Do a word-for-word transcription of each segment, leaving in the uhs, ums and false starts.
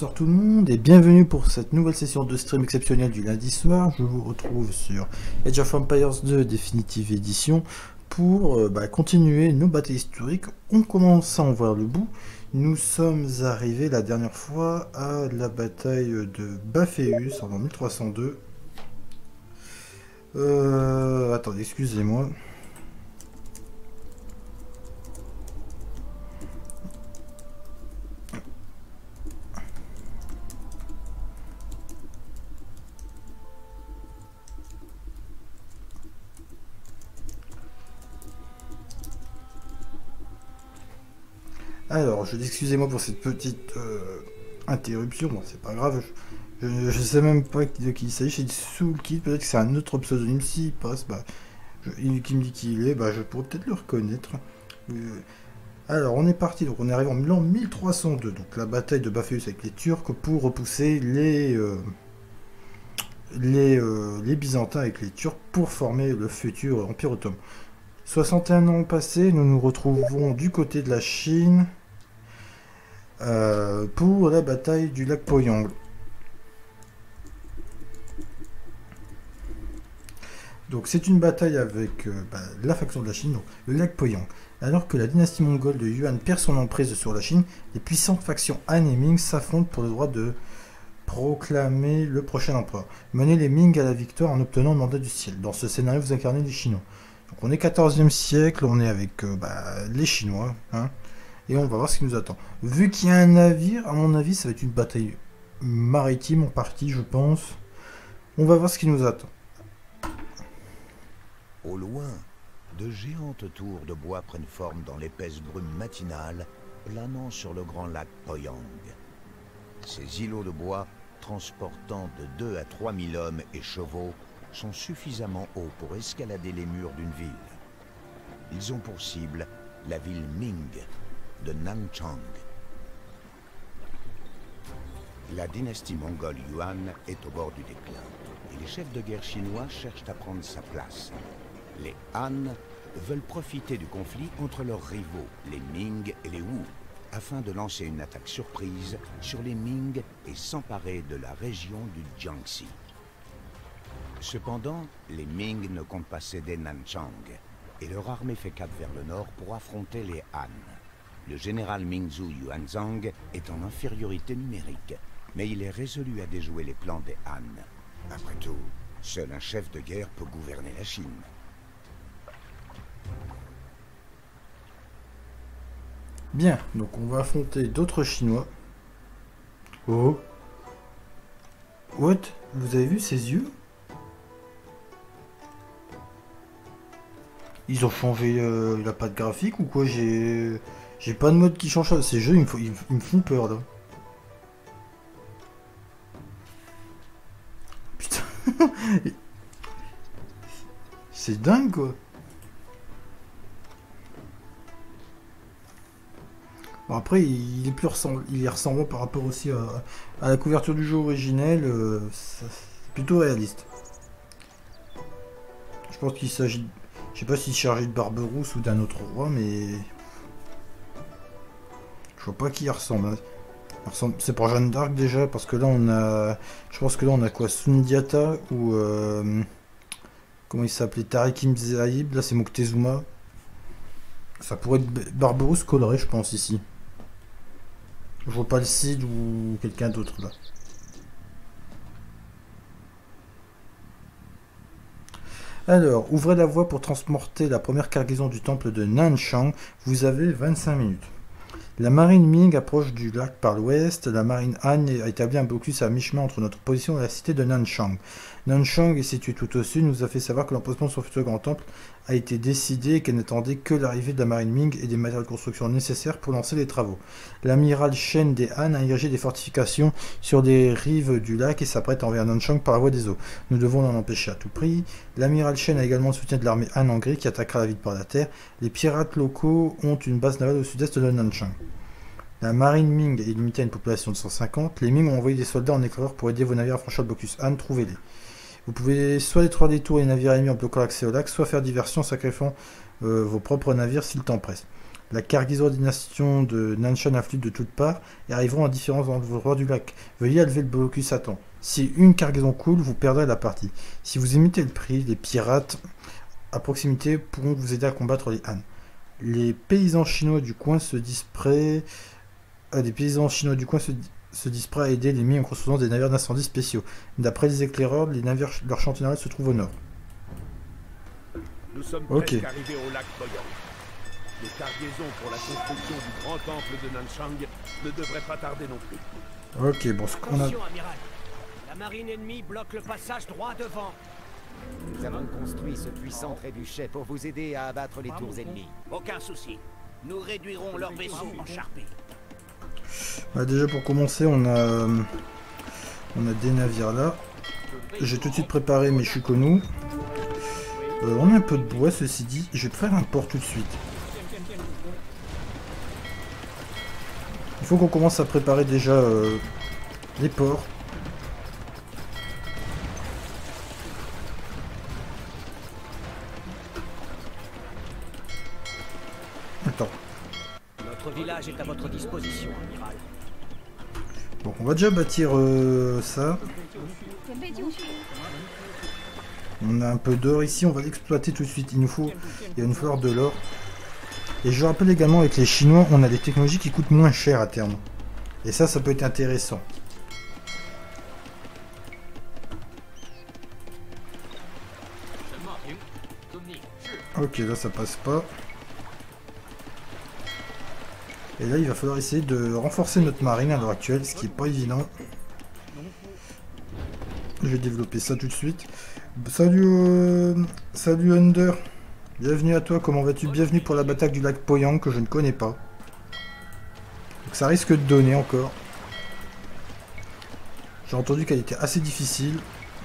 Bonsoir tout le monde et bienvenue pour cette nouvelle session de stream exceptionnelle du lundi soir. Je vous retrouve sur Age of Empires deux Definitive Edition pour euh, bah, continuer nos batailles historiques. On commence à en voir le bout. Nous sommes arrivés la dernière fois à la bataille de Bapheus en mille trois cent deux. Euh, attendez, excusez-moi. Alors, je excusez-moi pour cette petite euh, interruption, bon, c'est pas grave, je, je, je sais même pas de qui il s'agit, c'est Soulkid, peut-être que c'est un autre pseudonyme, s'il passe, bah, je, il, qui me dit qui il est, bah, je pourrais peut-être le reconnaître. Euh, alors, on est parti, donc on est arrivé en l'an mille trois cent deux, donc la bataille de Bapheus avec les Turcs pour repousser les, euh, les, euh, les Byzantins avec les Turcs pour former le futur Empire Ottoman. soixante et un ans passés, nous nous retrouvons du côté de la Chine. Euh, pour la bataille du lac Poyang. Donc c'est une bataille avec euh, bah, la faction de la Chine, donc le lac Poyang. Alors que la dynastie mongole de Yuan perd son emprise sur la Chine, les puissantes factions Han et Ming s'affrontent pour le droit de proclamer le prochain empereur. Mener les Ming à la victoire en obtenant le mandat du ciel. Dans ce scénario, vous incarnez les Chinois. Donc on est quatorzième siècle, on est avec euh, bah, les Chinois, hein. Et on va voir ce qui nous attend. Vu qu'il y a un navire, à mon avis, ça va être une bataille maritime en partie, je pense. On va voir ce qui nous attend. Au loin, de géantes tours de bois prennent forme dans l'épaisse brume matinale, planant sur le grand lac Poyang. Ces îlots de bois, transportant de deux à trois mille hommes et chevaux, sont suffisamment hauts pour escalader les murs d'une ville. Ils ont pour cible la ville Ming de Nanchang. La dynastie mongole Yuan est au bord du déclin, et les chefs de guerre chinois cherchent à prendre sa place. Les Han veulent profiter du conflit entre leurs rivaux, les Ming et les Wu, afin de lancer une attaque surprise sur les Ming et s'emparer de la région du Jiangxi. Cependant, les Ming ne comptent pas céder Nanchang, et leur armée fait cap vers le nord pour affronter les Han. Le général Mingzhu Yuanzhang est en infériorité numérique, mais il est résolu à déjouer les plans des Han. Après tout, seul un chef de guerre peut gouverner la Chine. Bien, donc on va affronter d'autres Chinois. Oh. What? Vous avez vu ses yeux? Ils ont changé, euh, il a pas de graphique ou quoi? J'ai... J'ai pas de mode qui change. Ces jeux, ils me, ils, ils me font peur, là. Putain. C'est dingue, quoi. Bon, après, il est plus ressemblant, il est ressemblant par rapport aussi à, à la couverture du jeu originel. Euh, c'est plutôt réaliste. Je pense qu'il s'agit... Je sais pas s'il s'agit de Barberousse ou d'un autre roi, mais... Je vois pas qui il ressemble. ressemble... C'est pour Jeanne d'Arc déjà, parce que là on a... Je pense que là on a quoi? Sundiata ou... Euh... Comment il s'appelait? Tariq Mzaïb, là c'est Moctezuma. Ça pourrait être Barberousse coloré, je pense, ici. Je vois pas le Cid ou quelqu'un d'autre là. Alors, ouvrez la voie pour transporter la première cargaison du temple de Nanchang. Vous avez vingt-cinq minutes. La marine Ming approche du lac par l'ouest. La marine Han a établi un blocus à mi-chemin entre notre position et la cité de Nanchang. Nanchang est située tout au sud, nous a fait savoir que l'emplacement de son futur grand temple a été décidé et qu'elle n'attendait que l'arrivée de la marine Ming et des matériaux de construction nécessaires pour lancer les travaux. L'amiral Shen des Han a érigé des fortifications sur des rives du lac et s'apprête à envers Nanchang par la voie des eaux. Nous devons l'en empêcher à tout prix. L'amiral Shen a également le soutien de l'armée Han en gris qui attaquera la ville par la terre. Les pirates locaux ont une base navale au sud-est de Nanchang. La marine Ming est limitée à une population de cent cinquante. Les Ming ont envoyé des soldats en éclaireur pour aider vos navires à franchir le blocus Han. Trouvez-les. Vous pouvez soit détruire des tours et les navires ennemis en bloquant l'accès au lac, soit faire diversion en sacrifiant euh, vos propres navires si le temps presse. La cargaison des nations de Nanshan affluent de toutes parts et arriveront à différents endroits du lac. Veuillez lever le blocus à temps. Si une cargaison coule, vous perdrez la partie. Si vous imitez le prix, les pirates à proximité pourront vous aider à combattre les Han. Les paysans chinois du coin se disent prêts... Euh, les paysans chinois du coin se, se disent prêts à aider les Ming en construisant des navires d'incendie spéciaux. D'après les éclaireurs, les navires, leur champ général se trouve au nord. Nous sommes Ok. presque arrivés au lac Poyang. Les cargaisons pour la construction du grand temple de Nanchang ne devraient pas tarder non plus. Ok, bon, ce qu'on a... Attention, amiral. La marine ennemie bloque le passage droit devant. Nous avons construit ce puissant trébuchet pour vous aider à abattre les tours ennemies. Aucun souci. Nous réduirons leurs vaisseaux en charpie. Bah, déjà pour commencer, on a... euh, On a des navires là. J'ai tout de suite préparé mes Shukonu. Euh, on a un peu de bois, ceci dit. Je vais te faire un port tout de suite. Il faut qu'on commence à préparer déjà euh, les ports. Attends. Notre village est à votre disposition, amiral. Bon, on va déjà bâtir euh, ça. On a un peu d'or ici, on va l'exploiter tout de suite. Il nous faut, il va nous falloir de l'or. Et je rappelle également, avec les Chinois, on a des technologies qui coûtent moins cher à terme. Et ça, ça peut être intéressant. Ok, là ça passe pas. Et là, il va falloir essayer de renforcer notre marine à l'heure actuelle, ce qui est pas évident. Je vais développer ça tout de suite. Salut, euh... salut Under. Bienvenue à toi, comment vas-tu? Bienvenue pour la bataille du lac Poyang que je ne connais pas. Donc ça risque de donner encore. J'ai entendu qu'elle était assez difficile.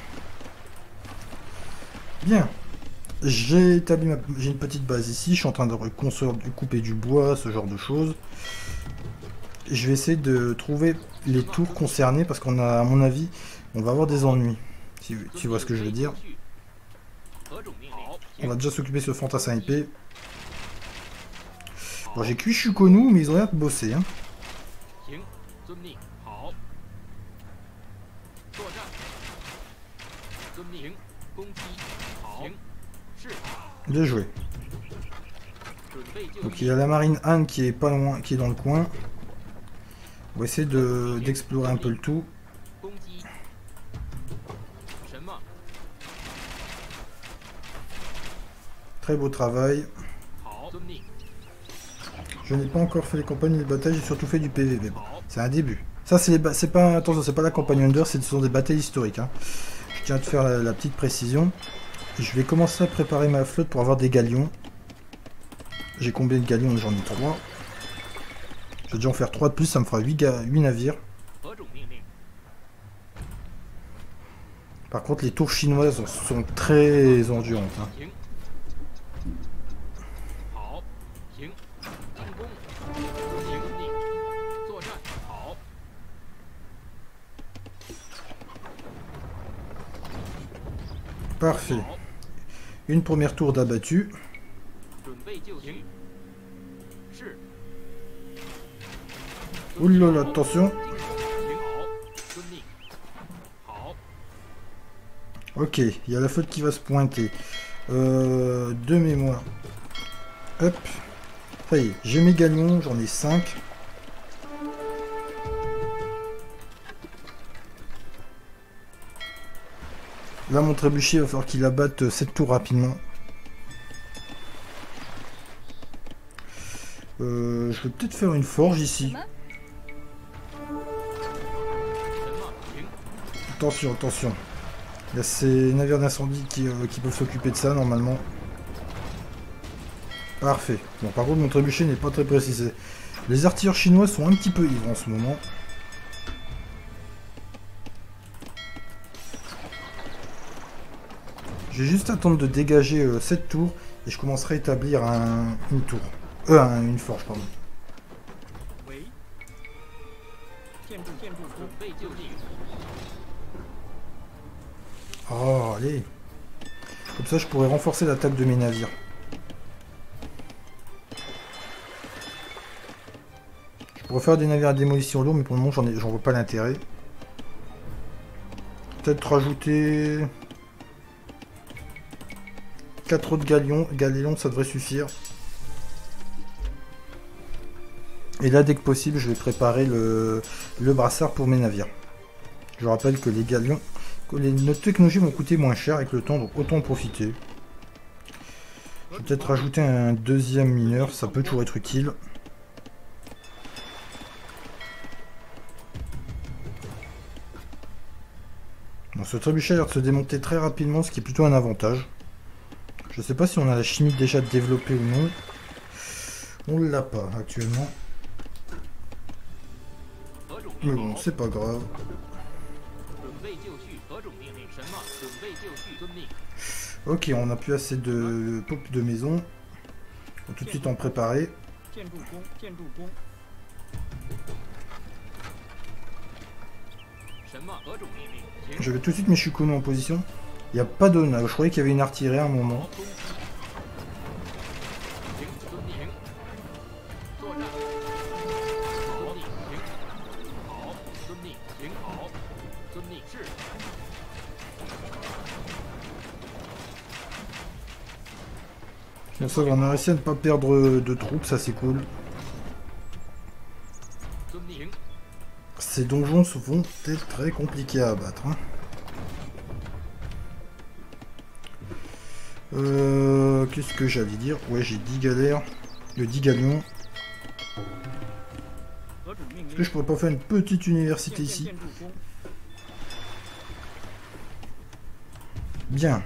Bien. J'ai établi ma... j'ai une petite base ici. Je suis en train de construire, de couper du bois, ce genre de choses. Je vais essayer de trouver les tours concernées parce qu'on a, à mon avis, on va avoir des ennuis. Si tu vois ce que je veux dire. On va déjà s'occuper de ce fantassin épée. Bon, j'ai cuit Shukonu, mais ils ont l'air de bosser. Hein. Bien joué. Donc il y a la marine Han qui est pas loin, qui est dans le coin. On va essayer de d'explorer un peu le tout. Très beau travail. Je n'ai pas encore fait les campagnes et les batailles, j'ai surtout fait du P V V. Bon, c'est un début. Ça c'est c'est pas attention, c'est pas la campagne Under, ce sont des batailles historiques. Hein. Je tiens à te faire la, la petite précision. Je vais commencer à préparer ma flotte pour avoir des galions. J'ai combien de galions? J'en ai trois. Je vais déjà en faire trois de plus, ça me fera huit navires. Par contre, les tours chinoises sont très endurantes. Hein. Parfait. Une première tour d'abattu. Oulala, attention. Ok, il y a la flotte qui va se pointer. Euh, de mémoire. Hop. Ça y est, j'ai mes galions, j'en ai cinq. Là, mon trébuchet, il va falloir qu'il abatte sept tours rapidement. Euh, je vais peut-être faire une forge ici. Attention, attention. Il y a ces navires d'incendie qui, euh, qui peuvent s'occuper de ça, normalement. Parfait. Bon, par contre, mon trébuchet n'est pas très précisé. Les artilleurs chinois sont un petit peu ivres en ce moment. Je vais juste attendre de dégager euh, cette tour et je commencerai à établir un, une tour. Euh, un, une forge, pardon. Oh, allez. Comme ça, je pourrais renforcer l'attaque de mes navires. pourrais faire des navires à démolition lourde, mais pour le moment, j'en ai- j'en vois pas l'intérêt. Peut-être rajouter quatre autres galions, galéons, ça devrait suffire. Et là, dès que possible, je vais préparer le, le brassard pour mes navires. Je rappelle que les galions, que les, notre technologie vont coûter moins cher avec le temps, donc autant en profiter. Je vais peut-être rajouter un deuxième mineur, ça peut toujours être utile. Bon, ce trébuchet a l'air de se démonter très rapidement, ce qui est plutôt un avantage. Je ne sais pas si on a la chimie déjà développée ou non. On ne l'a pas actuellement. Mais bon, c'est pas grave. Ok, on n'a plus assez de poupes de maison. On va tout de suite en préparer. Je vais tout de suite mes Shikuno en position. Il n'y a pas de nage. Je croyais qu'il y avait une artillerie à un moment. Bon, ça va, on a réussi à ne pas perdre de troupes, ça c'est cool. Ces donjons vont être très compliqués à abattre. Hein. Euh, Qu'est-ce que j'allais dire? Ouais, j'ai dix galères. Le dix galions. Est-ce que je pourrais pas faire une petite université ici? Bien.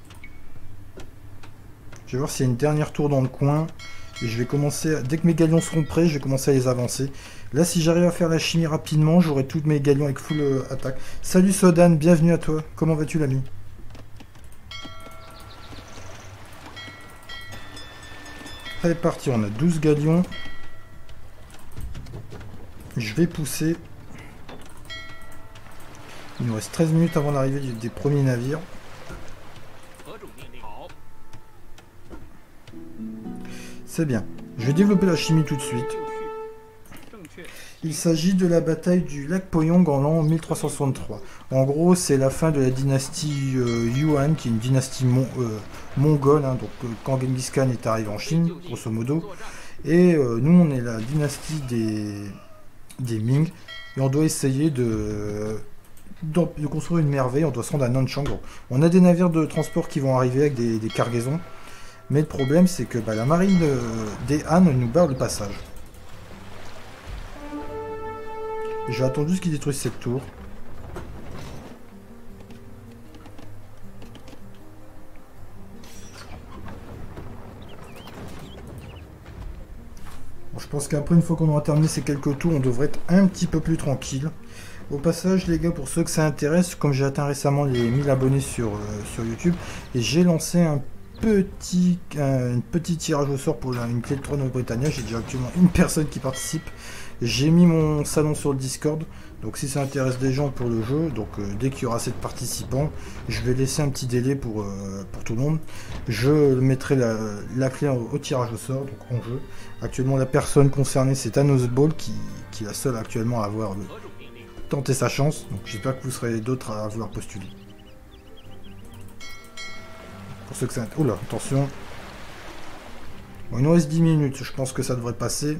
Je vais voir s'il y a une dernière tour dans le coin. Et je vais commencer, à... dès que mes galions seront prêts, je vais commencer à les avancer. Là, si j'arrive à faire la chimie rapidement, j'aurai tous mes galions avec full euh, attaque. Salut Sodan, bienvenue à toi. Comment vas-tu l'ami? Allez, parti, on a douze galions. Je vais pousser. Il nous reste treize minutes avant l'arrivée des premiers navires. C'est bien. Je vais développer la chimie tout de suite. Il s'agit de la bataille du lac Poyong en l'an mille trois cent soixante-trois. En gros, c'est la fin de la dynastie euh, Yuan, qui est une dynastie mon, euh, mongole, hein, donc euh, quand Genghis Khan est arrivé en Chine, grosso modo. Et euh, nous, on est la dynastie des, des Ming, et on doit essayer de, de, de construire une merveille. On doit se rendre à Nanchang. Donc, on a des navires de transport qui vont arriver avec des, des cargaisons. Mais le problème, c'est que bah, la marine euh, des Han nous barre le passage. J'ai attendu ce qu'ils détruisent cette tour. Bon, je pense qu'après, une fois qu'on aura terminé ces quelques tours, on devrait être un petit peu plus tranquille. Au passage, les gars, pour ceux que ça intéresse, comme j'ai atteint récemment les mille abonnés sur, euh, sur YouTube, et j'ai lancé un petit, un, un petit tirage au sort pour la, une clé de trône Britannia. J'ai déjà actuellement une personne qui participe. J'ai mis mon salon sur le Discord, donc si ça intéresse des gens pour le jeu, donc euh, dès qu'il y aura sept participants, je vais laisser un petit délai pour, euh, pour tout le monde. Je mettrai la, la clé au, au tirage au sort, donc en jeu. Actuellement, la personne concernée, c'est Thanos Ball, qui, qui est la seule actuellement à avoir le, tenté sa chance, donc j'espère que vous serez d'autres à vouloir postuler. Pour ceux que ça... Oula, attention. Bon, il nous reste dix minutes, je pense que ça devrait passer.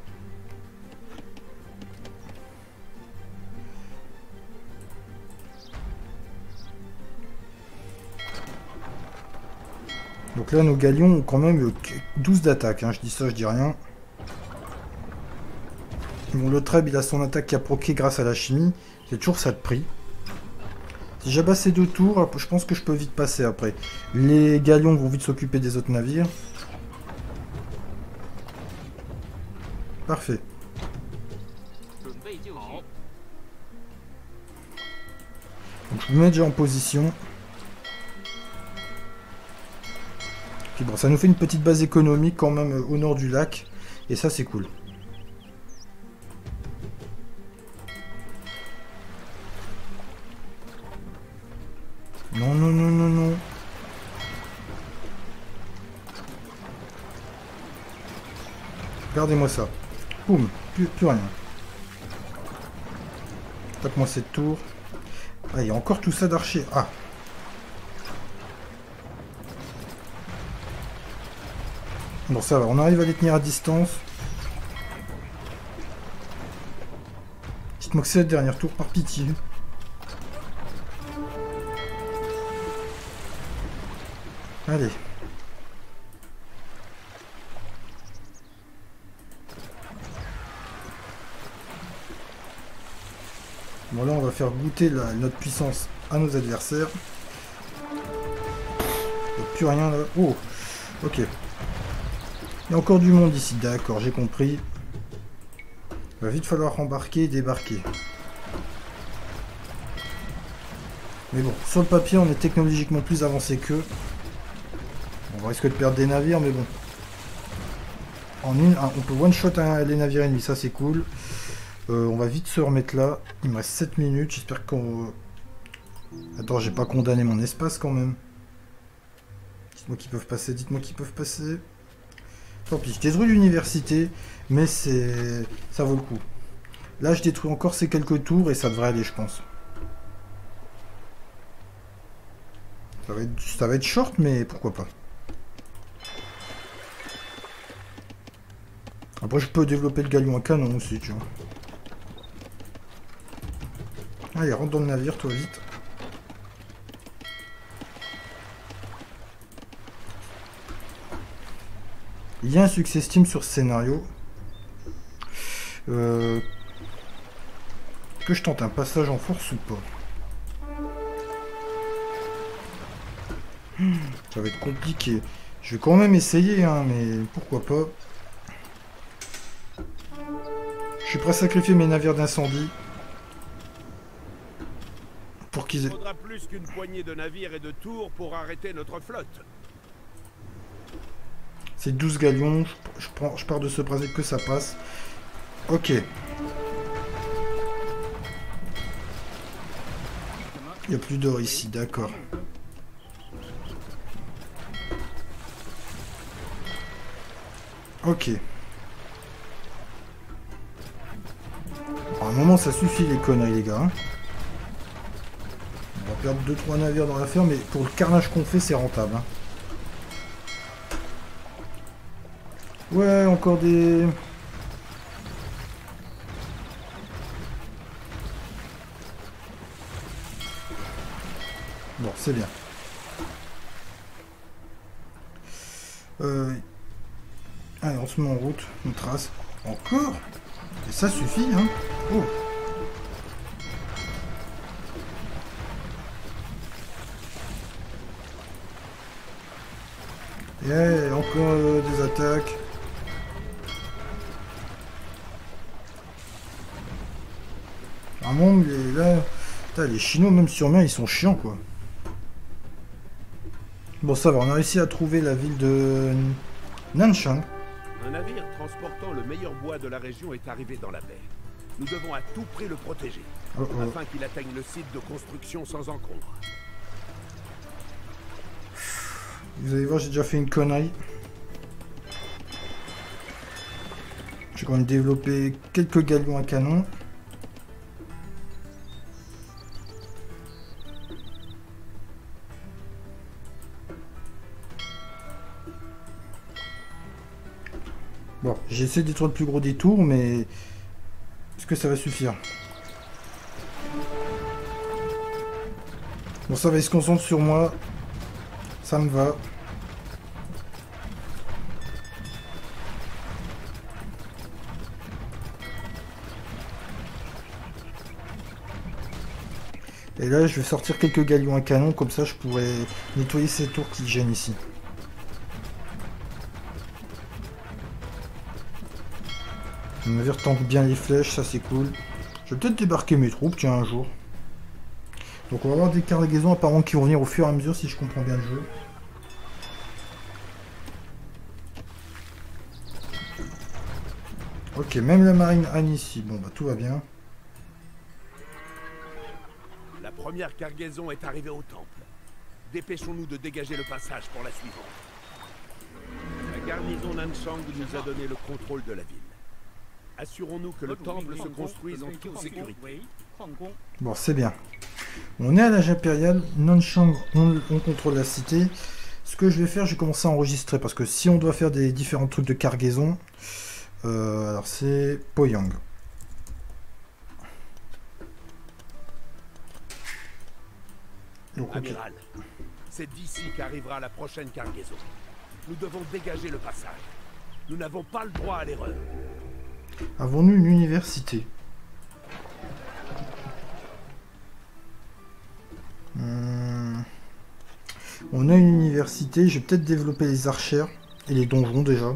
Donc là, nos galions ont quand même douze d'attaque, hein. Je dis ça, je dis rien. Bon, le Treb, il a son attaque qui a proqué grâce à la chimie. C'est toujours ça de prix. Si j'abat ces deux tours, je pense que je peux vite passer après. Les galions vont vite s'occuper des autres navires. Parfait. Donc je me mets déjà en position. Puis bon, ça nous fait une petite base économique quand même au nord du lac. Et ça, c'est cool. Non, non, non, non, non. Regardez-moi ça. Boum, plus, plus rien. Tape-moi cette tour. Ah, il y a encore tout ça d'archer. Ah. Bon, ça va, on arrive à les tenir à distance. Dites-moi que c'est la dernière tour, par pitié. Allez. Bon, là, on va faire goûter la, notre puissance à nos adversaires. Il n'y a plus rien là. Oh, ok. Il y a encore du monde ici, d'accord, j'ai compris. Il va vite falloir embarquer et débarquer. Mais bon, sur le papier, on est technologiquement plus avancé qu'eux. On risque de perdre des navires, mais bon. En une, on peut one-shot les navires ennemis, ça c'est cool. Euh, on va vite se remettre là. Il me reste sept minutes, j'espère qu'on... Attends, j'ai pas condamné mon espace quand même. Dites-moi qu'ils peuvent passer, dites-moi qu'ils peuvent passer. Tant pis, je détruis l'université, mais c'est... ça vaut le coup. Là, je détruis encore ces quelques tours et ça devrait aller, je pense. Ça va être, ça va être short, mais pourquoi pas. Après, je peux développer le galion à canon aussi, tu vois. Allez, rentre dans le navire, toi, vite. Il y a un succès Steam sur ce scénario. Euh... Que je tente un passage en force ou pas? Ça va être compliqué. Je vais quand même essayer, hein, mais pourquoi pas. Je suis prêt à sacrifier mes navires d'incendie. Pour qu'ils aient... Il faudra plus qu'une poignée de navires et de tours pour arrêter notre flotte. C'est douze galions, je, je, prends, je pars de ce principe que ça passe. Ok. Il n'y a plus d'or ici, d'accord. Ok. À un moment, ça suffit les conneries, les gars. On va perdre deux trois navires dans l'affaire, mais pour le carnage qu'on fait, c'est rentable. Hein. Ouais, encore des... Bon, c'est bien. Euh... Allez, on se met en route, on trace. Encore? Et ça suffit, hein? Oh! Yeah, encore euh, des attaques. Vraiment, les, là, putain, les Chinois, même sur mer, ils sont chiants, quoi. Bon, ça va, on a réussi à trouver la ville de Nanchang. Un navire transportant le meilleur bois de la région est arrivé dans la baie. Nous devons à tout prix le protéger, oh, oh. afin qu'il atteigne le site de construction sans encombre. Vous allez voir, j'ai déjà fait une connerie. J'ai quand même développé quelques galions à canon. Bon, j'ai essayé de détruire le plus gros des tours, mais est-ce que ça va suffire? Bon, ça va, il se concentre sur moi. Ça me va. Et là, je vais sortir quelques galions à canon, comme ça je pourrais nettoyer ces tours qui gênent ici. Le navire tank bien les flèches, ça c'est cool. Je vais peut-être débarquer mes troupes, tiens, un jour. Donc on va avoir des cargaisons apparemment qui vont venir au fur et à mesure si je comprends bien le jeu. Ok, même la marine Han ici, bon bah tout va bien. La première cargaison est arrivée au temple. Dépêchons-nous de dégager le passage pour la suivante. La garnison Nanchang nous a donné le contrôle de la ville. Assurons-nous que le temple se construise en toute sécurité. Bon, c'est bien. On est à l'âge impérial. Nanshang, on, on contrôle la cité. Ce que je vais faire, je vais commencer à enregistrer. Parce que si on doit faire des différents trucs de cargaison... Euh, alors, c'est Poyang. Donc, okay. Amiral, c'est d'ici qu'arrivera la prochaine cargaison. Nous devons dégager le passage. Nous n'avons pas le droit à l'erreur. Avons-nous une université? hum... On a une université. Je vais peut-être développer les archères et les donjons déjà.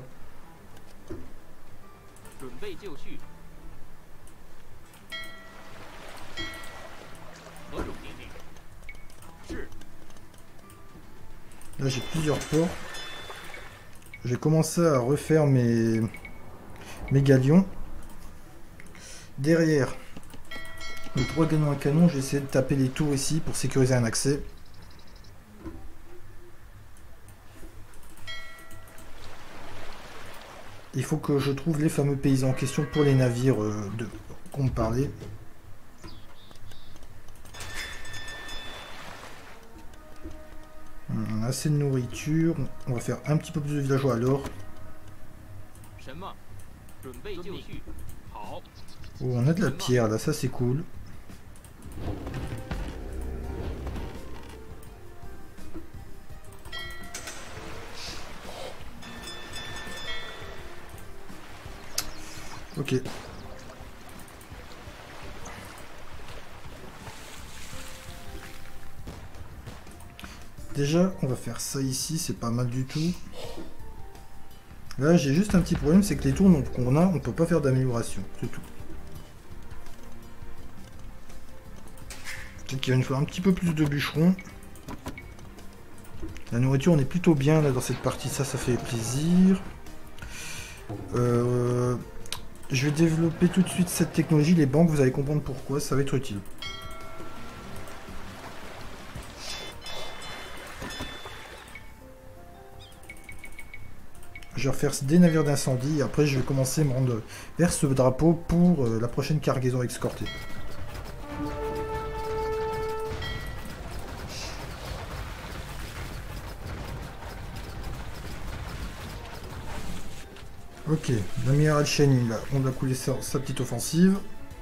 Là j'ai plusieurs ports. Je vais commencer à refaire mes, mes galions. Derrière les trois galions à canon, j'ai essayé de taper les tours ici pour sécuriser un accès. Il faut que je trouve les fameux paysans en question pour les navires euh, de qu'on me parlait. On a assez de nourriture. On va faire un petit peu plus de villageois alors. Oh, on a de la pierre là, ça c'est cool. Ok. Déjà, on va faire ça ici, c'est pas mal du tout. Là, j'ai juste un petit problème, c'est que les tours qu'on a, on peut pas faire d'amélioration, c'est tout. Peut-être qu'il va nous falloir un petit peu plus de bûcherons. La nourriture, on est plutôt bien là dans cette partie, ça, ça fait plaisir. Euh, je vais développer tout de suite cette technologie, les banques, vous allez comprendre pourquoi, ça va être utile. Je vais refaire des navires d'incendie et après je vais commencer à me rendre vers ce drapeau pour euh, la prochaine cargaison escortée. Ok, l'amiral Chen, là, on a coulé sa, sa petite offensive.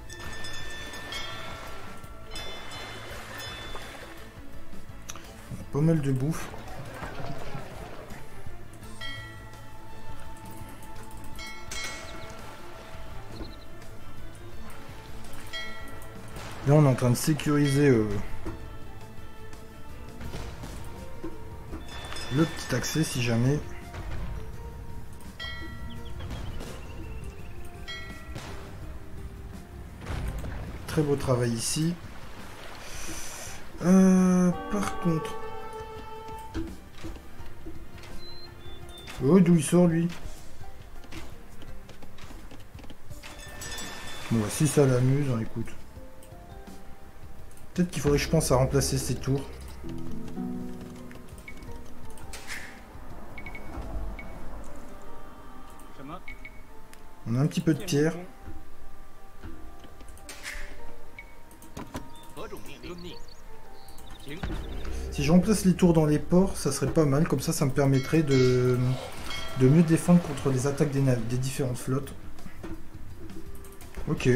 On a pas mal de bouffe. Là, on est en train de sécuriser euh, le petit accès si jamais. Très beau travail ici. Euh, par contre... Oh, d'où il sort lui? Bon, si ça l'amuse, on écoute. Peut-être qu'il faudrait que je pense à remplacer ces tours. On a un petit peu de pierre. Si je remplace les tours dans les ports, ça serait pas mal. Comme ça, ça me permettrait de, de mieux défendre contre les attaques des, des différentes flottes. Ok.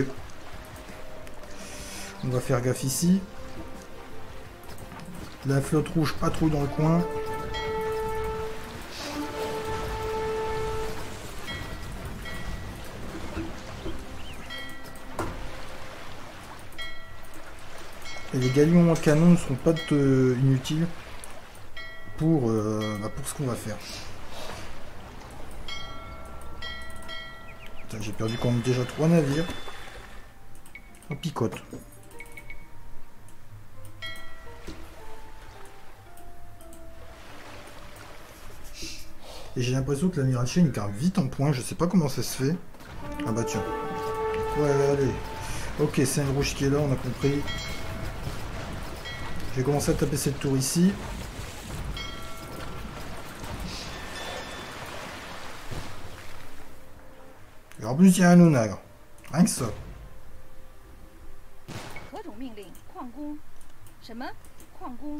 On va faire gaffe ici. La flotte rouge patrouille dans le coin. Et les galions en canon ne seront pas de, inutiles pour, euh, bah pour ce qu'on va faire. J'ai perdu quand même déjà trois navires. On picote. Et j'ai l'impression que l'amiral Chen il grimpe vite en point, je sais pas comment ça se fait. Ah bah tiens. Ouais, allez. Ok, c'est un rouge qui est là, on a compris. Je vais commencer à taper cette tour ici. Et en plus, il y a un onagre. Rien que ça. 何种命令？矿工？什么？矿工？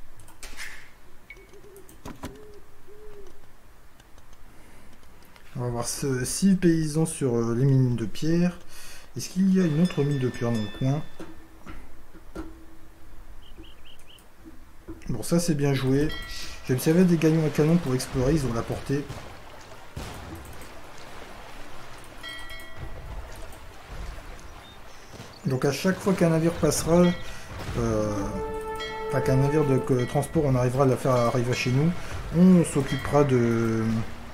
On va voir six paysans sur euh, les mines de pierre. Est-ce qu'il y a une autre mine de pierre dans le coin? Bon, ça c'est bien joué. J'ai observé des gagnons à canon pour explorer, ils ont la portée. Donc à chaque fois qu'un navire passera, euh, enfin qu'un navire de que, transport, on arrivera à la faire arriver chez nous, on s'occupera de...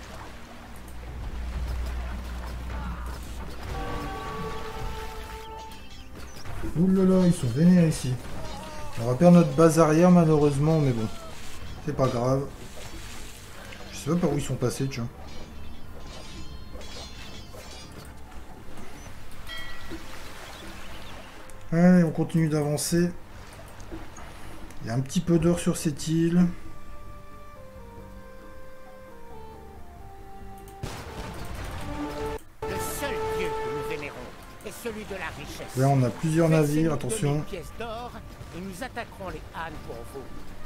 Ouh là là, ils sont vénères ici. On va perdre notre base arrière malheureusement, mais bon, c'est pas grave. Je sais pas par où ils sont passés, tiens. Allez, on continue d'avancer. Il y a un petit peu d'or sur cette île. Le seul dieu que nous vénérons est celui de la richesse. Là, on a plusieurs navires, Laissez-nous attention. donner une pièce d'or et nous attaquerons les ânes pour vous.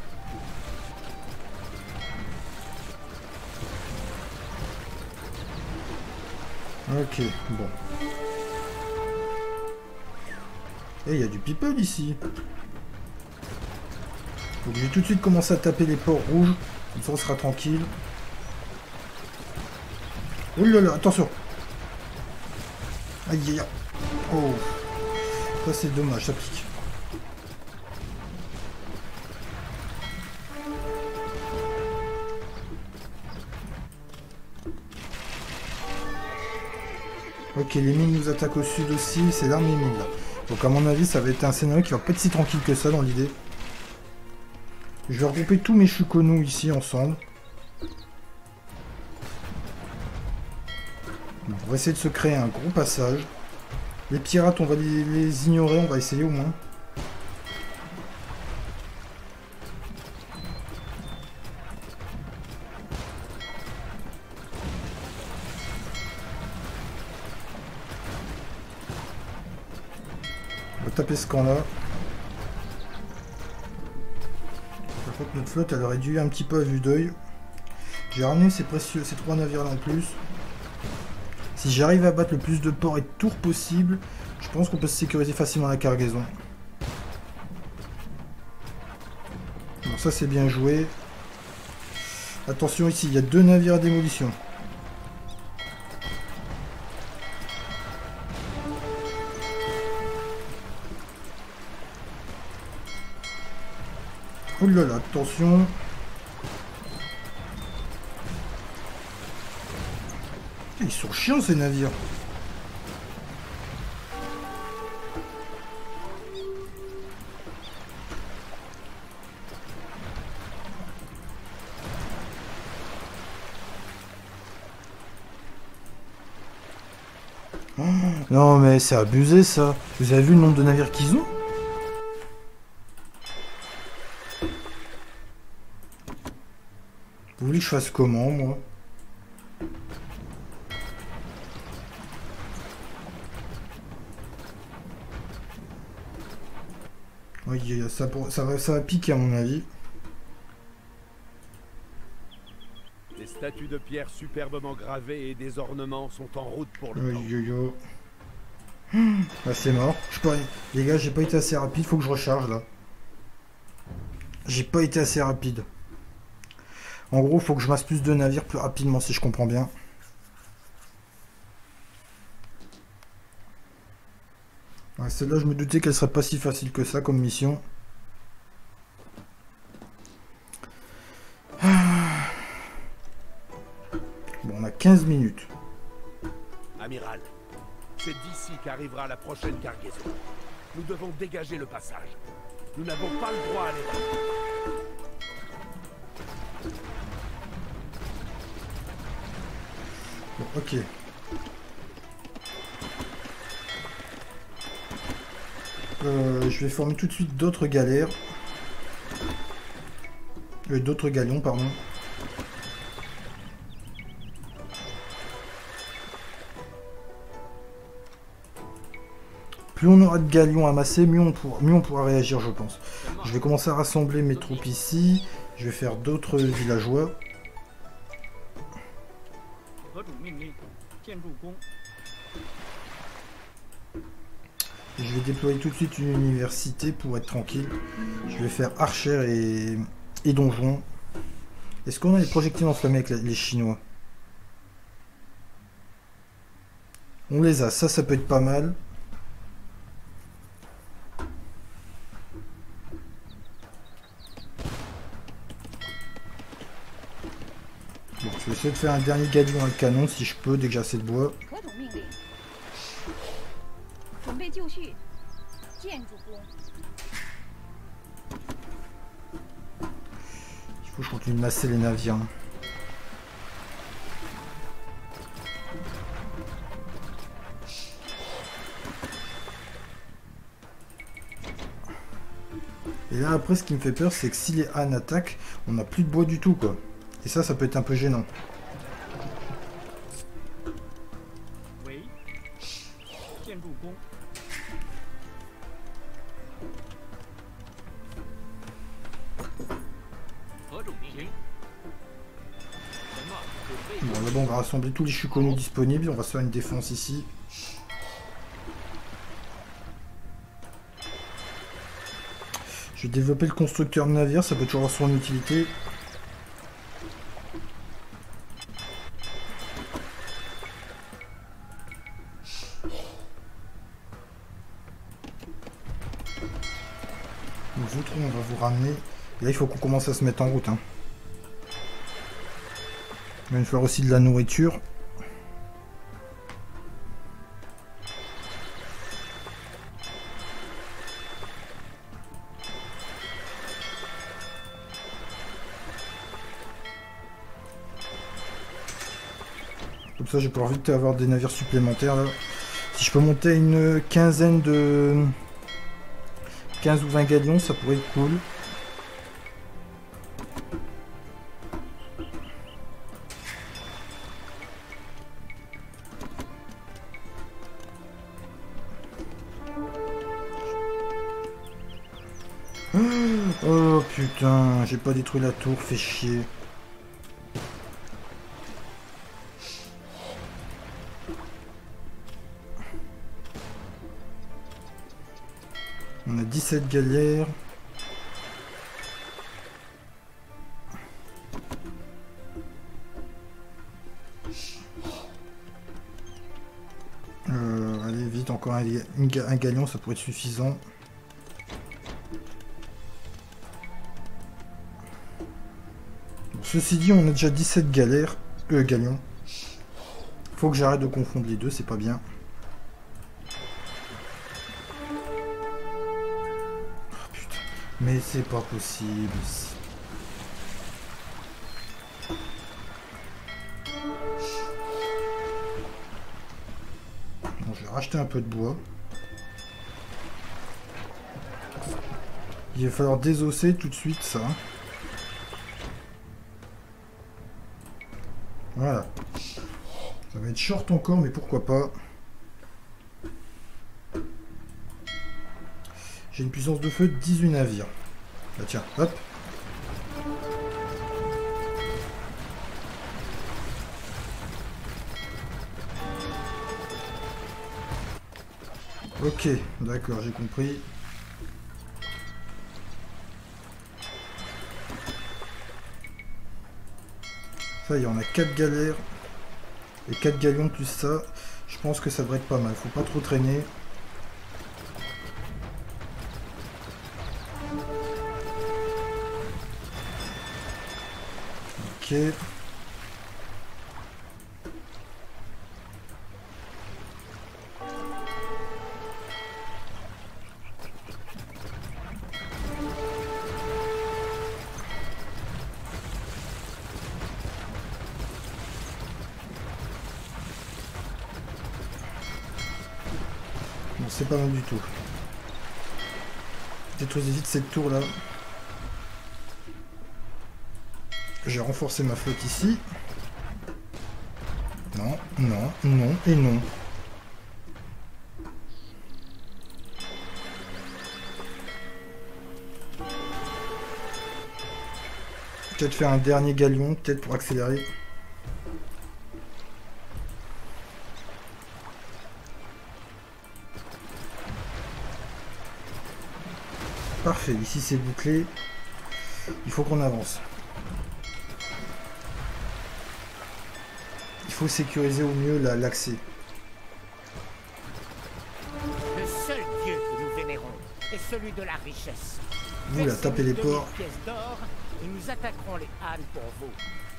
Ok, bon. Et il y a du people ici. Donc je vais tout de suite commencer à taper les ports rouges. Comme ça on sera tranquille. Oh là là, attention. Aïe aïe aïe. Oh. Ça c'est dommage, ça pique. Ok, les mines nous attaquent au sud aussi, c'est l'armée mine là. Donc à mon avis, ça va être un scénario qui va pas être si tranquille que ça dans l'idée. Je vais regrouper tous mes Shukono ici ensemble. Donc, on va essayer de se créer un gros passage. Les pirates, on va les, les ignorer, on va essayer au moins. On va taper ce camp-là. Par contre, notre flotte, elle aurait dû un petit peu à vue d'œil. J'ai ramené ces précieux, ces trois navires-là en plus. Si j'arrive à battre le plus de ports et de tours possible, je pense qu'on peut se sécuriser facilement la cargaison. Bon, ça c'est bien joué. Attention ici, il y a deux navires à démolition. Oh là là, attention. Ils sont chiants ces navires. Oh, non mais c'est abusé ça. Vous avez vu le nombre de navires qu'ils ont? Vous voulez que je fasse comment, moi? Oui, ça, ça, va, ça va piquer à mon avis. Des statues de pierre superbement gravées et des ornements sont en route pour le Oui, camp. yo, yo. Ah, c'est mort. Je peux... Les gars, j'ai pas été assez rapide, faut que je recharge là. J'ai pas été assez rapide. En gros, faut que je masse plus de navires plus rapidement si je comprends bien. Ouais, celle-là, je me doutais qu'elle serait pas si facile que ça comme mission. Bon, on a quinze minutes. Amiral, c'est d'ici qu'arrivera la prochaine cargaison. Nous devons dégager le passage. Nous n'avons pas le droit à l'erreur. Bon, ok. Euh, je vais former tout de suite d'autres galères. Euh, d'autres galions, pardon. Plus on aura de galions amassés, mieux on, pour... mieux on pourra réagir, je pense. Je vais commencer à rassembler mes troupes ici. Je vais faire d'autres villageois. Et je vais déployer tout de suite une université pour être tranquille. Je vais faire archère et, et donjon. Est-ce qu'on a des projectiles enflammés avec les Chinois? On les a, ça, ça peut être pas mal. Bon, je vais essayer de faire un dernier galion à canon si je peux, dès que j'ai assez de bois. Il faut que je continue de masser les navires. Et là après ce qui me fait peur c'est que si les Han attaquent, on n'a plus de bois du tout quoi. Et ça ça peut être un peu gênant. Oui. Bon là-bas on va rassembler tous les Shukono disponibles, on va se faire une défense ici. Je vais développer le constructeur de navire, ça peut toujours avoir son utilité. Vous autres, on va vous ramener. Et là, il faut qu'on commence à se mettre en route. Hein. Il va nous falloir aussi de la nourriture. Comme ça, je vais pouvoir vite avoir des navires supplémentaires. Là. Si je peux monter à une quinzaine de... quinze ou vingt galions, ça pourrait être cool. Oh putain, j'ai pas détruit la tour, fait chier. On a dix-sept galères. Euh, allez, vite, encore un, un galion, ça pourrait être suffisant. Bon, ceci dit, on a déjà dix-sept galères, euh, galions. Faut que j'arrête de confondre les deux, c'est pas bien. Mais c'est pas possible. Bon, je vais racheter un peu de bois. Il va falloir désosser tout de suite ça. Voilà. Ça va être short encore, mais pourquoi pas. J'ai une puissance de feu de dix-huit navires. Bah tiens, hop. Ok, d'accord, j'ai compris. Ça y est, on a quatre galères. Et quatre galions plus ça. Je pense que ça devrait être pas mal. Faut pas trop traîner. Ok. Bon, c'est pas mal du tout. Détruisez vite cette tour là. J'ai renforcé ma flotte ici. Non, non, non et non. peut-être faire un dernier galion, peut-être pour accélérer. Parfait, ici c'est bouclé. Il faut qu'on avance. Il faut sécuriser au mieux l'accès. Le seul dieu que nous vénérons est celui de la richesse. Vous là, tapez les ports. Pièces d'or et nous attaquerons les ânes pour vous.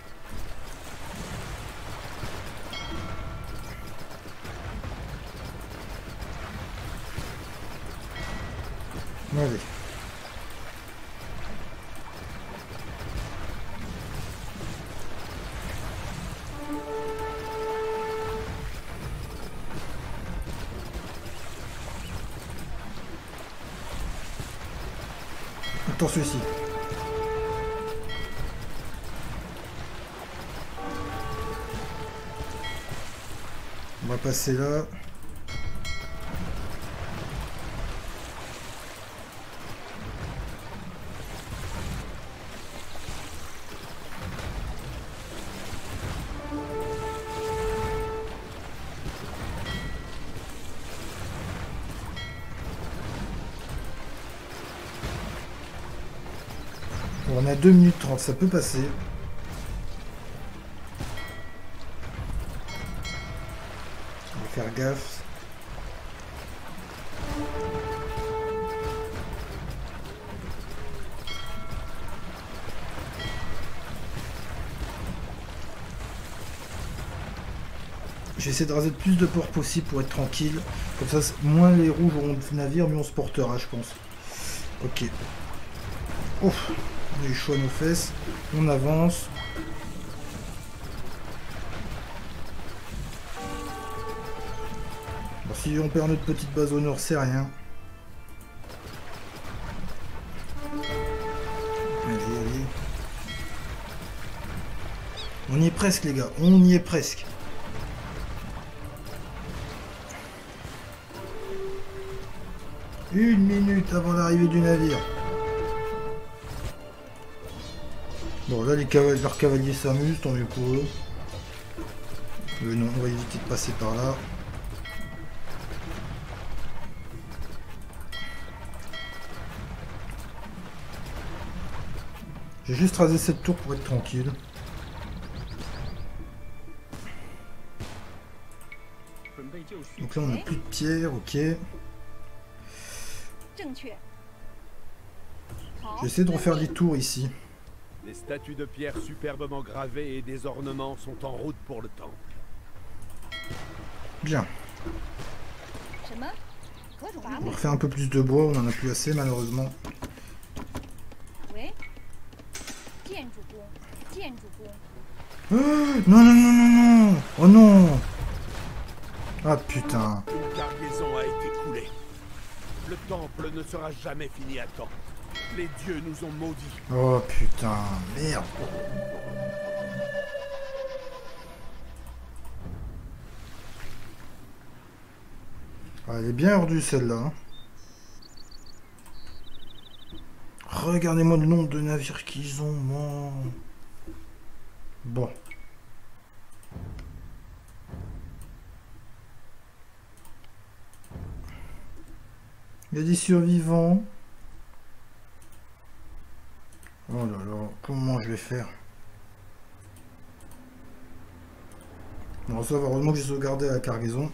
Allez. Attention ici. On va passer là. On a deux minutes trente, ça peut passer. On va faire gaffe. J'essaie de raser le plus de ports possible pour être tranquille. Comme ça, moins les rouges auront de navires, mieux on se portera, je pense. Ok. Ouf. On a eu chaud à nos fesses, on avance. Bon, si on perd notre petite base au nord, c'est rien. Allez, allez. On y est presque les gars, on y est presque. Une minute avant l'arrivée du navire. Bon là les cavaliers, leurs cavaliers s'amusent, tant mieux pour eux. Euh, non, on va éviter de passer par là. J'ai juste rasé cette tour pour être tranquille. Donc là on n'a plus de pierre, ok. J'essaie de refaire des tours ici. Des statues de pierre superbement gravées et des ornements sont en route pour le temple. Bien. On va refaire un peu plus de bois, on en a plus assez malheureusement. Oh, non, non, non, non, non. Oh non. Ah putain. Une cargaison a été coulée. Le temple ne sera jamais fini à temps. Les dieux nous ont maudits. Oh putain, merde. Ah, elle est bien urdue celle-là. Hein. Regardez-moi le nombre de navires qu'ils ont, moi. Bon. Il y a des survivants. Oh là là, comment je vais faire? Bon, ça va, heureusement que j'ai sauvegardé la cargaison.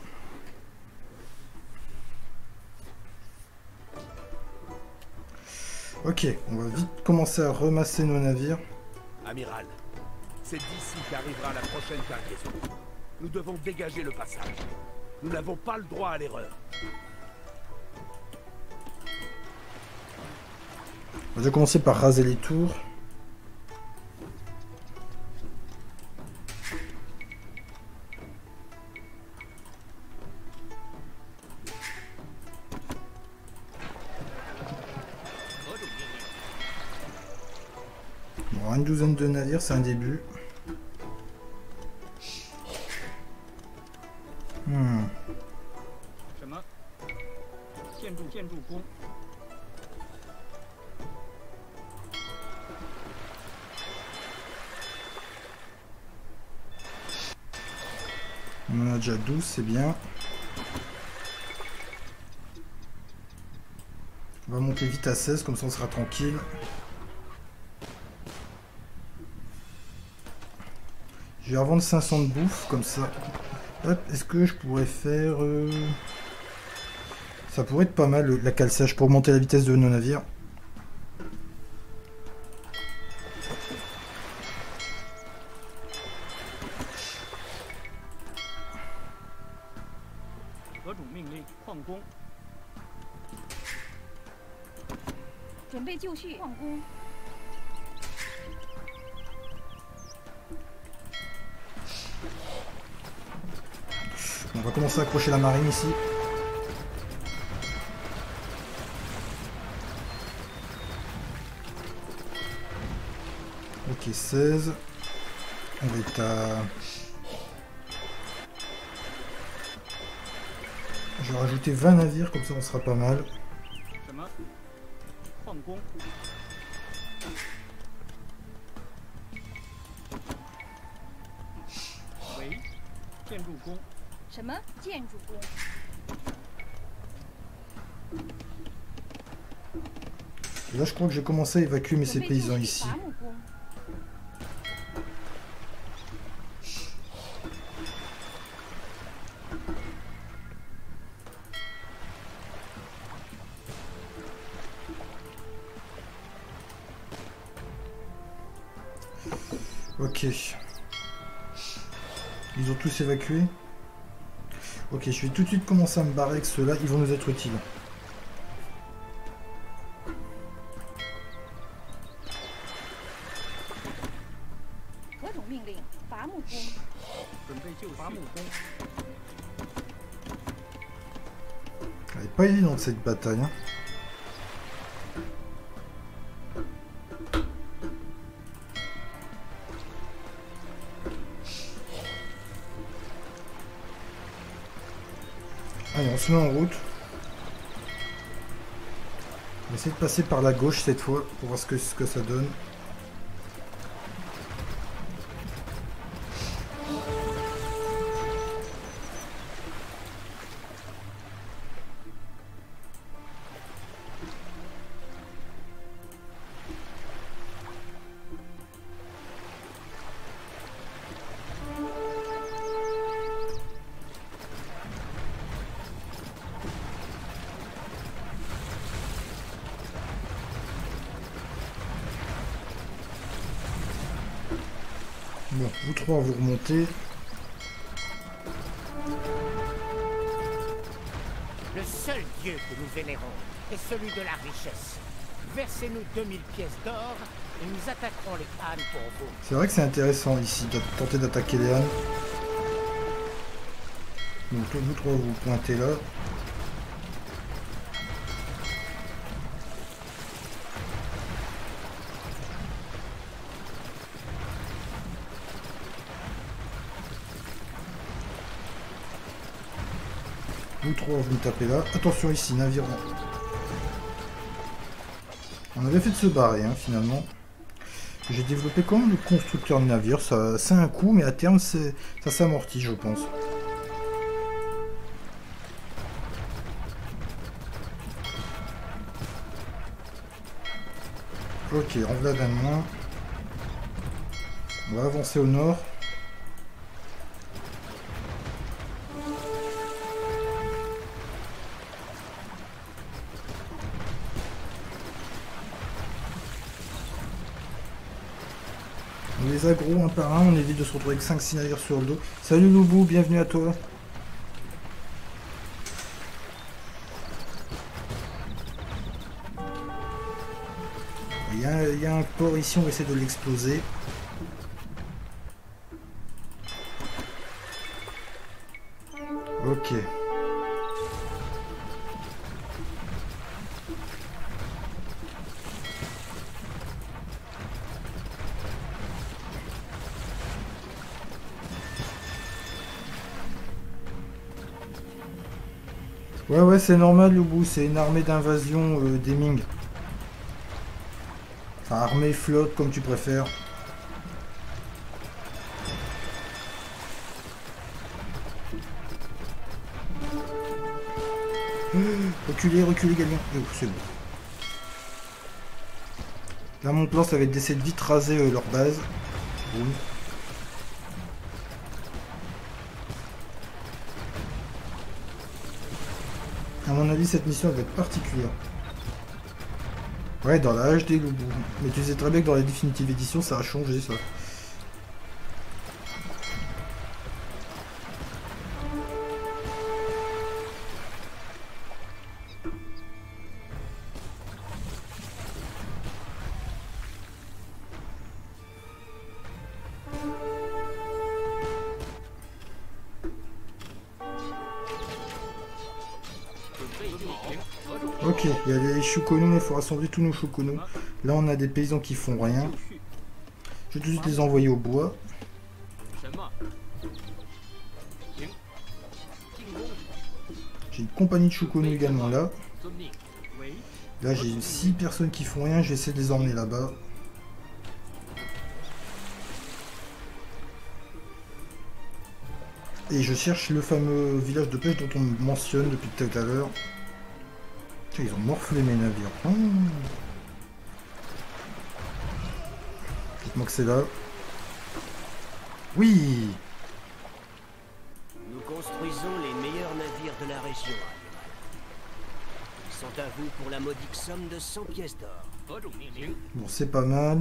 Ok, on va vite commencer à ramasser nos navires. Amiral, c'est d'ici qu'arrivera la prochaine cargaison. Nous devons dégager le passage. Nous n'avons pas le droit à l'erreur. On va commencer par raser les tours. Bon, une douzaine de navires, c'est un début. Hmm. On en a déjà douze, c'est bien. On va monter vite à seize, comme ça on sera tranquille. Je vais revendre cinq cents de bouffe, comme ça. Hop, est-ce que je pourrais faire... Euh... Ça pourrait être pas mal, le, la calçage, pour augmenter la vitesse de nos navires. On va commencer à accrocher la marine ici. Ok, seize. On va être à... Je vais rajouter vingt navires, comme ça on sera pas mal. Et là je crois que j'ai commencé à évacuer mes ces paysans ici. Ok. Ils ont tous évacué. Ok, je vais tout de suite commencer à me barrer avec ceux-là, ils vont nous être utiles. Elle est pas évidente cette bataille. Hein. Allez, on se met en route. On va essayer de passer par la gauche cette fois pour voir ce que, ce que ça donne. Bon, vous trois, vous remontez. Le seul dieu que nous vénérons est celui de la richesse. Versez-nous deux mille pièces d'or et nous attaquerons les ânes pour vous. C'est vrai que c'est intéressant ici de tenter d'attaquer les ânes. Donc vous trois, vous pointez là. Vous trois, vous me tapez là. Attention ici, navire. On avait fait de se barrer, hein, finalement. J'ai développé quand même le constructeur de navire. Ça, c'est un coût, mais à terme, ça s'amortit, je pense. Ok, on va d'un moins. On va avancer au nord. On les aggro un par un, on évite de se retrouver avec cinq six navires sur le dos. Salut Loubou, bienvenue à toi. Il y a, il y a un port ici, on va essayer de l'exploser. Ok. Ouais ouais c'est normal Loubou, c'est une armée d'invasion euh, des Ming. Enfin armée flotte comme tu préfères. Reculez, reculez, Galion. Oh, c'est bon. Là, mon plan, ça va être d'essayer de vite raser euh, leur base. Boum. À mon avis, cette mission elle va être particulière. Ouais, dans la H D, le bout. Mais tu sais très bien que dans la définitive édition, ça a changé, ça. Ok, il y a les choukonous, il faut rassembler tous nos choukonous. Là, on a des paysans qui font rien. Je vais tout de suite les envoyer au bois. J'ai une compagnie de choukonous également là. Là, j'ai six personnes qui font rien, je vais essayer de les emmener là-bas. Et je cherche le fameux village de pêche dont on mentionne depuis tout à l'heure. Ils ont morflé mes navires. Oh. Dites-moi que c'est là. Oui. Nous construisons les meilleurs navires de la région. Ils sont à vous pour la modique somme de cent pièces d'or. Bon, c'est pas mal.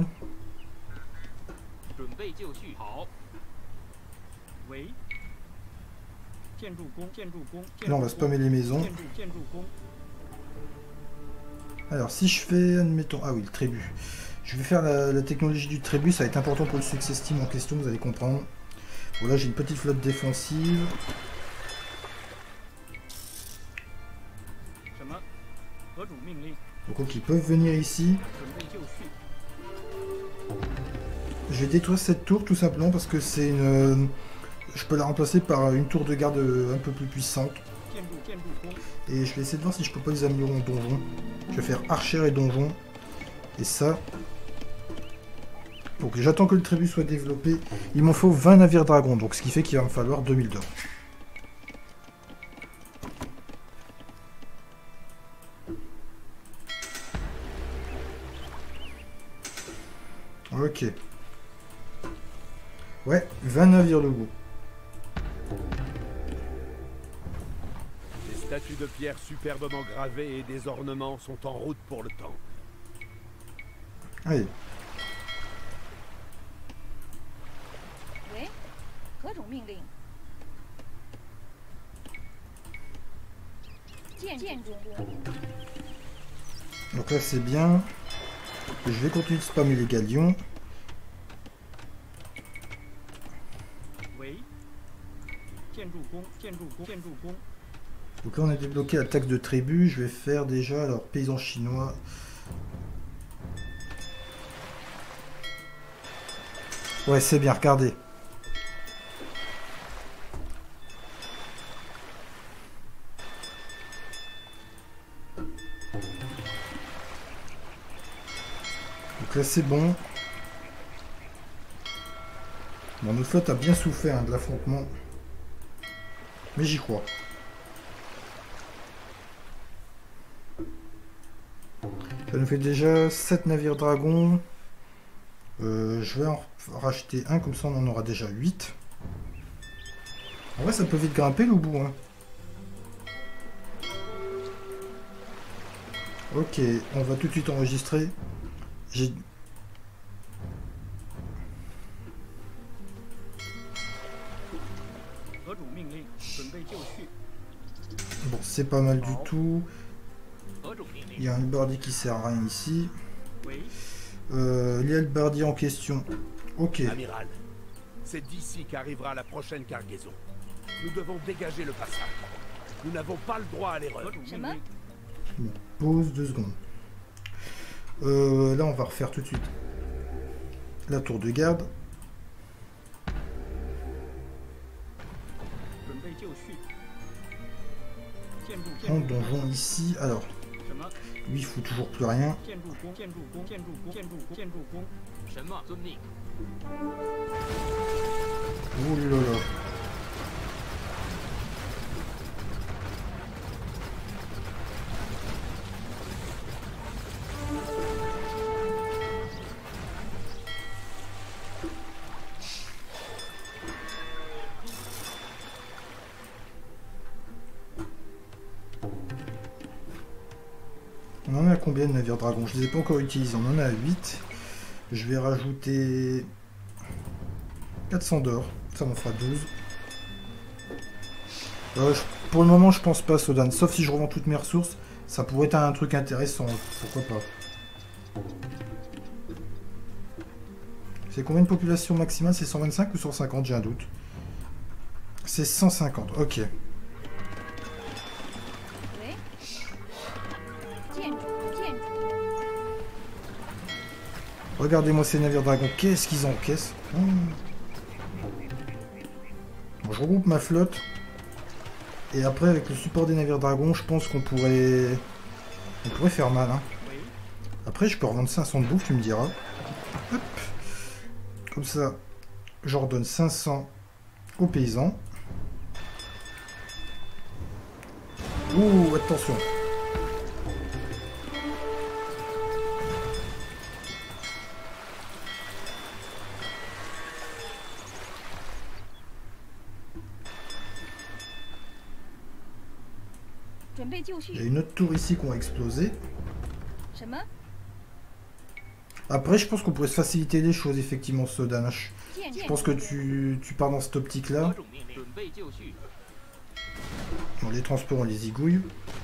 Là, on va spammer les maisons. Alors, si je fais, admettons... Ah oui, le tribut. Je vais faire la, la technologie du tribut, ça va être important pour le success team en question, vous allez comprendre. Bon, là, j'ai une petite flotte défensive. Donc, ok, ils peuvent venir ici. Je vais détruire cette tour, tout simplement, parce que c'est une... Je peux la remplacer par une tour de garde un peu plus puissante. Et je vais essayer de voir si je peux pas les améliorer en donjon. Je vais faire archer et donjon. Et ça... Donc j'attends que le tribut soit développé. Il m'en faut vingt navires dragons, donc ce qui fait qu'il va me falloir deux mille d'or. Ok. Ouais, vingt navires de goût. Des statues de pierre superbement gravées et des ornements sont en route pour le temps. Allez. Donc là c'est bien. Je vais continuer de spammer les galions. Donc là on a débloqué la taxe de tribu. Je vais faire déjà alors paysans chinois. Ouais c'est bien, regardez. Donc là c'est bon. Bon, notre flotte a bien souffert hein, de l'affrontement. Mais j'y crois. Ça nous fait déjà sept navires dragons. Euh, je vais en racheter un, comme ça on en aura déjà huit. En vrai ça peut vite grimper le bout. Hein. Ok, on va tout de suite enregistrer. J'ai... Bon, c'est pas mal du tout. Il y a un bardi qui sert à rien ici. Euh, il y a le bardi en question. Ok. Amiral, c'est d'ici qu'arrivera la prochaine cargaison. Nous devons dégager le passage. Nous n'avons pas le droit à l'erreur. Bon, pause deux secondes. Euh, là, on va refaire tout de suite la tour de garde. En donjon ici. Alors, lui, il fout toujours plus rien. Oh là là. combien de navires dragons. Je les ai pas encore utilisés. On en a huit. Je vais rajouter quatre cents d'or. Ça m'en fera douze. Euh, je, pour le moment, je pense pas, Sodan. Sauf si je revends toutes mes ressources. Ça pourrait être un truc intéressant. Pourquoi pas. C'est combien de population maximale? C'est cent vingt-cinq ou cent cinquante? J'ai un doute. C'est cent cinquante. Ok. Regardez-moi ces navires dragons. Qu'est-ce qu'ils encaissent? oh. Bon, je regroupe ma flotte. Et après, avec le support des navires dragons, je pense qu'on pourrait... On pourrait faire mal. Hein. Après, je peux revendre cinq cents de bouffe, tu me diras. Hop. Comme ça, je redonne cinq cents aux paysans. Ouh, attention. Il y a une autre tour ici qu'on va exploser. Après, je pense qu'on pourrait se faciliter les choses, effectivement, Sodan. Je pense que tu, tu pars dans cette optique-là. Bon, les transports, on les zigouille.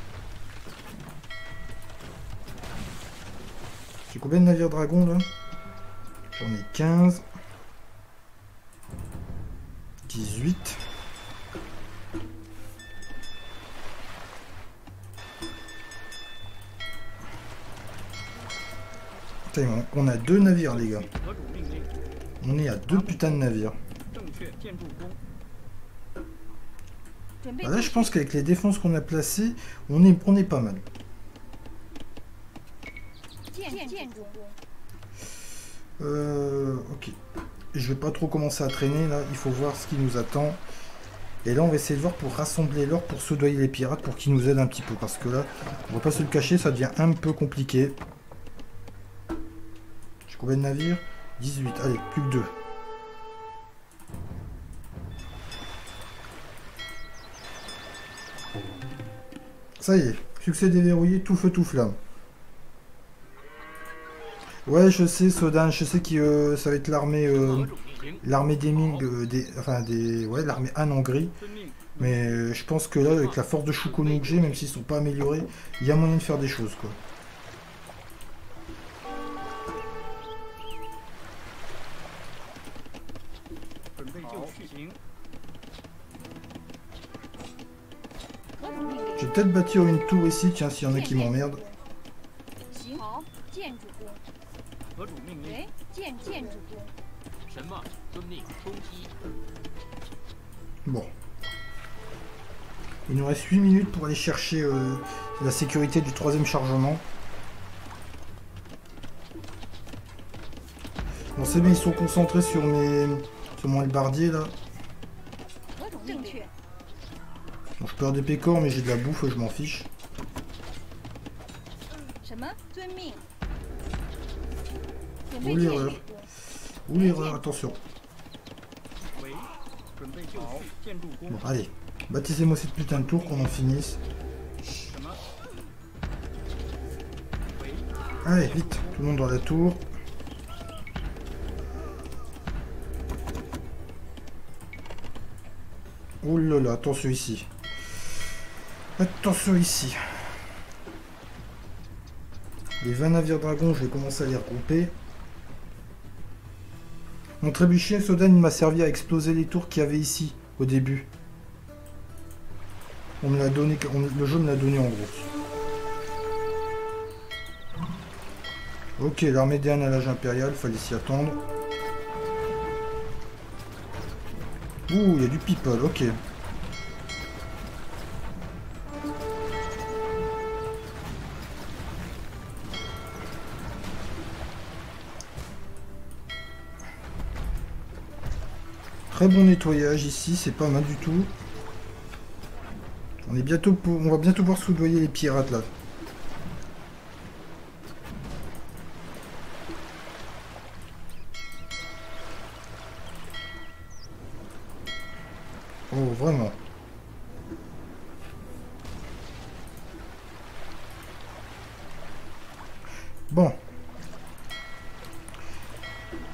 J'ai combien de navires dragons, là? J'en ai quinze. dix-huit. On a deux navires, les gars. On est à deux putains de navires. Bah là, je pense qu'avec les défenses qu'on a placées, on est, on est pas mal. Euh, ok. Je vais pas trop commencer à traîner, là. Il faut voir ce qui nous attend. Et là, on va essayer de voir pour rassembler l'or, pour soudoyer les pirates, pour qu'ils nous aident un petit peu. Parce que là, on va pas se le cacher, ça devient un peu compliqué. Combien de navires? dix-huit. Allez, plus que deux. Ça y est. Succès déverrouillé, tout feu, tout flamme. Ouais, je sais, Sodan, je sais que euh, ça va être l'armée euh, l'armée des Ming, euh, des, enfin des, ouais, l'armée Han en gris. Mais euh, je pense que là, avec la force de Shukono que j'ai, même s'ils sont pas améliorés, il y a moyen de faire des choses, quoi. Je vais peut-être bâtir une tour ici, tiens, s'il y en a qui m'emmerdent. Bon. Il nous reste huit minutes pour aller chercher euh, la sécurité du troisième chargement. Bon, c'est bien, ils sont concentrés sur mes... sur mon halbardier, là. Bon, je perds des pécores, mais j'ai de la bouffe, je m'en fiche. Ou l'erreur. Ou l'erreur, attention. Bon, allez. Baptisez-moi cette putain de tour, qu'on en finisse. Allez, vite. Tout le monde dans la tour. Oh là là, attention ici. Attention ici. Les vingt navires dragons, je vais commencer à les regrouper. Mon trébuchet, Sodan, il m'a servi à exploser les tours qu'il y avait ici, au début. On me l'a donné, on, le jeu me l'a donné en gros. Ok, l'armée des Han à l'âge impérial, fallait s'y attendre. Ouh, il y a du people, ok. Très bon nettoyage ici, c'est pas mal du tout. On est bientôt pour... on va bientôt pouvoir soudoyer les pirates là. Oh, vraiment.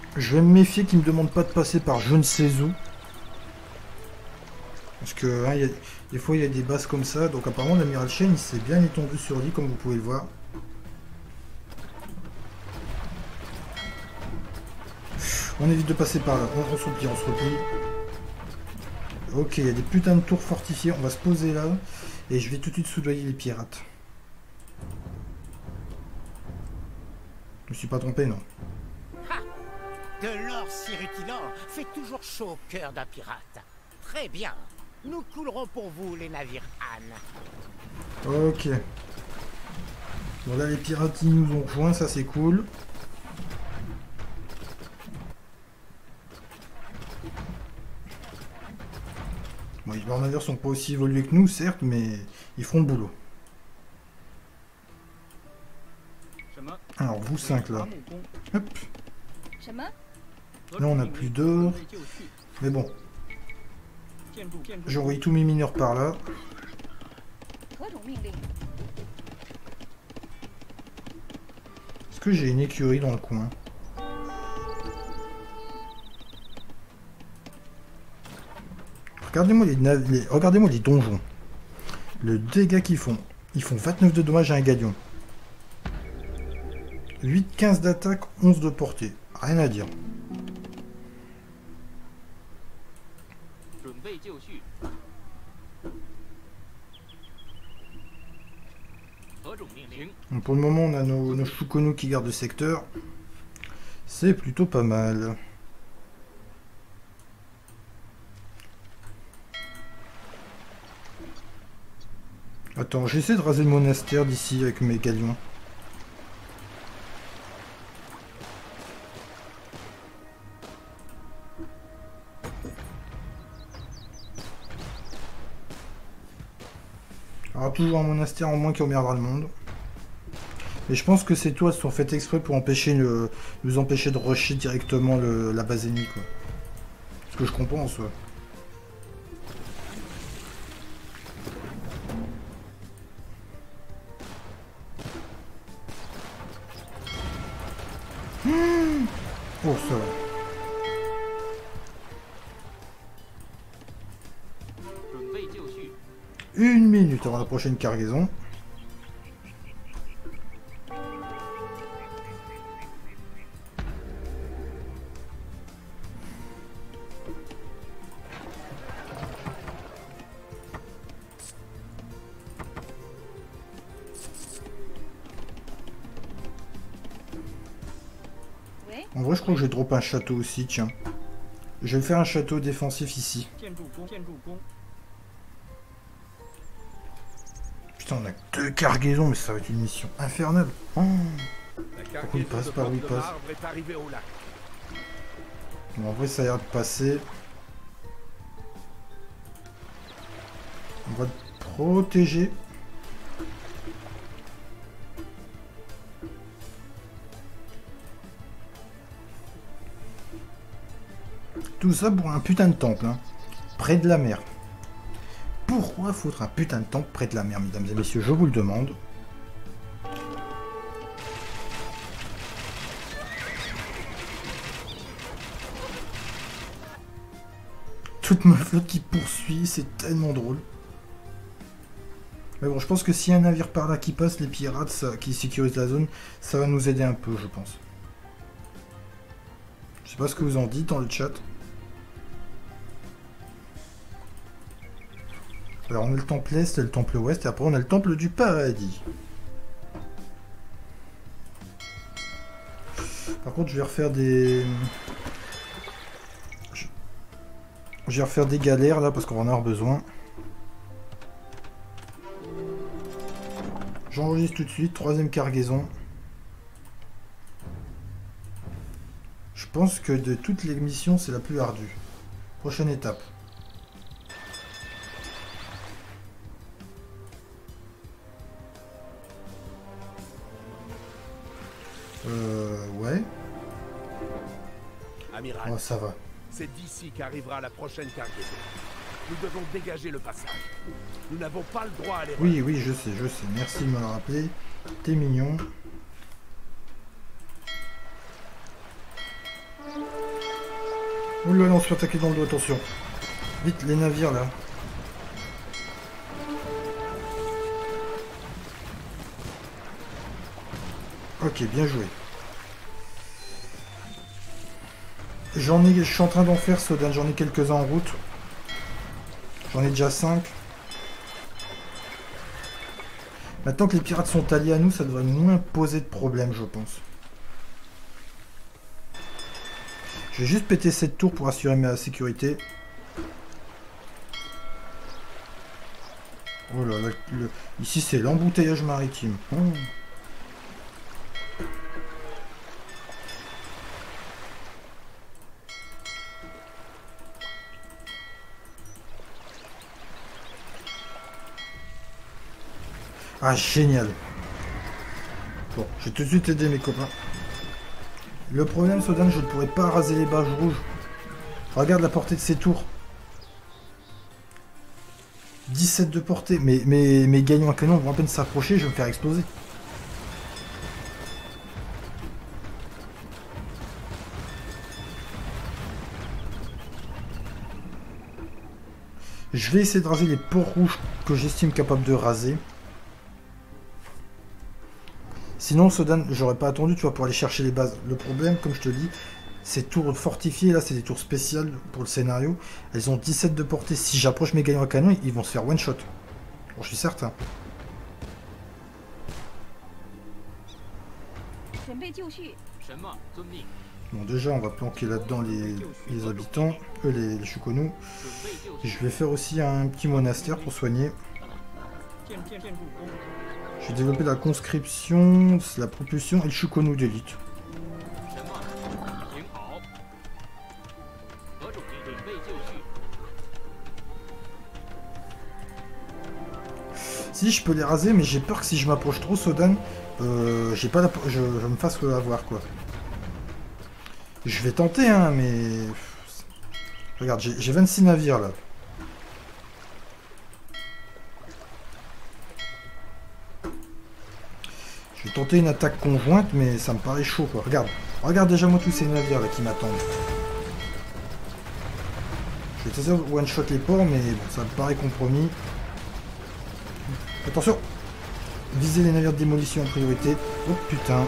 Je vais me méfier qu'ils ne me demandent pas de passer par je ne sais où. Parce que hein, y a, des fois il y a des bases comme ça. Donc apparemment l'amiral Shen il s'est bien étendu sur l'île comme vous pouvez le voir. On évite de passer par là. On, on se replie, on se replie. Ok, il y a des putains de tours fortifiées. On va se poser là. Et je vais tout de suite soudoyer les pirates. Je me suis pas trompé, non? Ha! De l'or si rutilant fait toujours chaud au cœur d'un pirate. Très bien. Nous coulerons pour vous les navires Han. Ok. Bon là les pirates ils nous ont rejoints, ça c'est cool. Bon, leurs navires sont pas aussi évolués que nous certes, mais ils feront le boulot. Alors vous cinq là. Hop. Là on a plus d'or. Mais bon. J'ai envoyé tous mes mineurs par là. Est-ce que j'ai une écurie dans le coin? Regardez-moi les, les... Regardez-moi les donjons. Le dégât qu'ils font. Ils font vingt-neuf de dommages à un galion. huit quinze d'attaque, onze de portée. Rien à dire. Donc pour le moment, on a nos, nos Shukonu qui gardent le secteur. C'est plutôt pas mal. Attends, j'essaie de raser le monastère d'ici avec mes galions. Il y aura toujours un monastère en moins qui emmerdera le monde. Mais je pense que ces tours sont faites exprès pour empêcher le, nous empêcher de rusher directement le, la base ennemie, quoi. Ce que je comprends en soi. Mmh. Oh, ça va. Une minute avant la prochaine cargaison. En vrai, je crois que je vais drop un château aussi, tiens. Je vais faire un château défensif ici. Putain, on a deux cargaisons, mais ça va être une mission infernale. Oh. Par où il passe, par où il passe. Bon, en vrai, ça a l'air de passer. On va te protéger. Tout ça pour un putain de temple, hein, près de la mer. Pourquoi foutre un putain de temple près de la mer, mesdames et messieurs, je vous le demande. Toute ma flotte qui poursuit, c'est tellement drôle. Mais bon, je pense que s'il y a un navire par là qui passe, les pirates ça, qui sécurisent la zone, ça va nous aider un peu, je pense. Je sais pas ce que vous en dites dans le chat. Alors on a le temple est et le temple ouest, et après on a le temple du paradis. Par contre je vais refaire des... Je, je vais refaire des galères là parce qu'on va en avoir besoin. J'enregistre tout de suite, troisième cargaison. Je pense que de toutes les missions c'est la plus ardue. Prochaine étape. Euh, ouais. Amiral, oh, ça va. C'est d'ici qu'arrivera la prochaine cargaison. Nous devons dégager le passage. Nous n'avons pas le droit à l'erreur. Oui, oui, je sais, je sais. Merci de me le rappeler. T'es mignon. Oh là là, on se fait attaquer dans le dos, attention. Vite, les navires là. Ok, bien joué. J'en ai, je suis en train d'en faire, Sodan, j'en ai quelques-uns en route. J'en ai déjà cinq. Maintenant que les pirates sont alliés à nous, ça devrait moins poser de problème, je pense. Je vais juste péter cette tour pour assurer ma sécurité. Oh là là, le... ici c'est l'embouteillage maritime. Oh. Ah, génial. Bon, je vais tout de suite aider mes copains. Le problème, Sodan, je ne pourrais pas raser les barges rouges. Regarde la portée de ces tours. dix-sept de portée. Mais mes, mes gagnants à canon vont à peine s'approcher, je vais me faire exploser. Je vais essayer de raser les ports rouges que j'estime capable de raser. Sinon, Sodan, j'aurais pas attendu, tu vois, pour aller chercher les bases. Le problème, comme je te dis, ces tours fortifiées, là, c'est des tours spéciales pour le scénario. Elles ont dix-sept de portée. Si j'approche mes gagnants à canon, ils vont se faire one-shot. Bon, je suis certain. Bon, déjà, on va planquer là-dedans les, les habitants, eux, les, les Shukonu. Je vais faire aussi un petit monastère pour soigner. Je vais développer la conscription, la propulsion et le Shukonu d'élite. Si, je peux les raser, mais j'ai peur que si je m'approche trop, Sodan, euh, j'ai pas la, je, je me fasse avoir, quoi. Je vais tenter, hein, mais... Regarde, j'ai vingt-six navires, là. Je vais tenter une attaque conjointe, mais ça me paraît chaud, quoi. Regarde, regarde déjà moi tous ces navires là qui m'attendent. Je vais essayer de one-shot les ports, mais bon, ça me paraît compromis. Attention, visez les navires de démolition en priorité. Oh putain.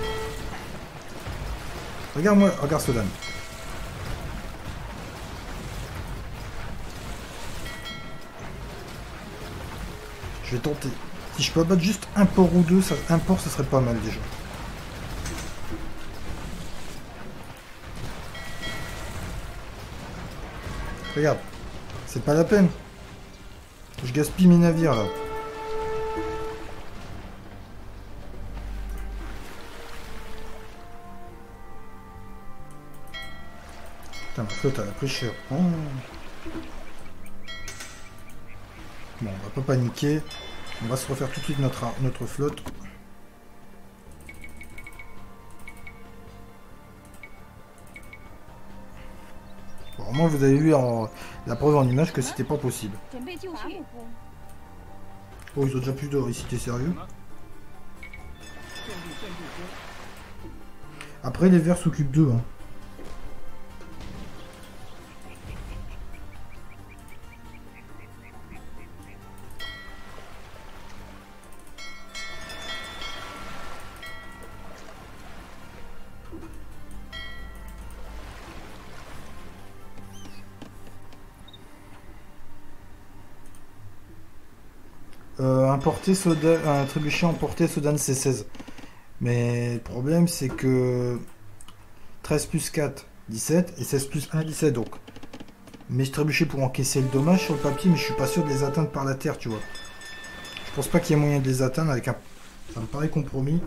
Regarde-moi, regarde Sodan. Je vais tenter. Si je peux abattre juste un port ou deux, ça, un port, ça serait pas mal déjà. Regarde, c'est pas la peine. Je gaspille mes navires là. Putain, ma flotte elle a pris cher. Oh. Bon, on va pas paniquer. On va se refaire tout de suite notre, notre flotte. Bon, au moins vous avez vu en, la preuve en image que c'était pas possible. Oh, ils ont déjà plus d'or ici, t'es sérieux? Après, les verts s'occupent d'eux. Hein. Euh, importer Soda, un trébuchet emporté Sodan C seize. Mais le problème c'est que treize plus quatre, dix-sept et seize plus un, dix-sept donc. Mais ce trébuchet pour encaisser le dommage sur le papier, mais je suis pas sûr de les atteindre par la terre, tu vois. Je pense pas qu'il y ait moyen de les atteindre avec un... Ça me paraît compromis.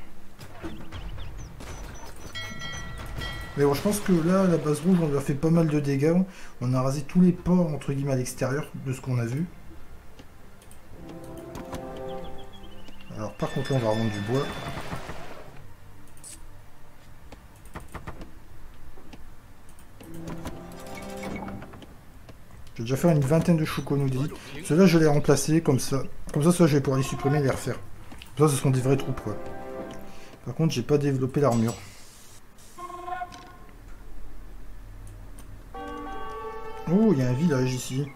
Mais bon, je pense que là, la base rouge, on lui a fait pas mal de dégâts. On a rasé tous les ports, entre guillemets, à l'extérieur de ce qu'on a vu. Alors par contre là on va remonter du bois. J'ai déjà fait une vingtaine de Shukonu d'élite. Ceux-là je les ai remplacés comme ça. Comme ça, ça je vais pouvoir les supprimer et les refaire. Comme ça ce sont des vraies troupes quoi. Par contre j'ai pas développé l'armure. Oh, il y a un village ici.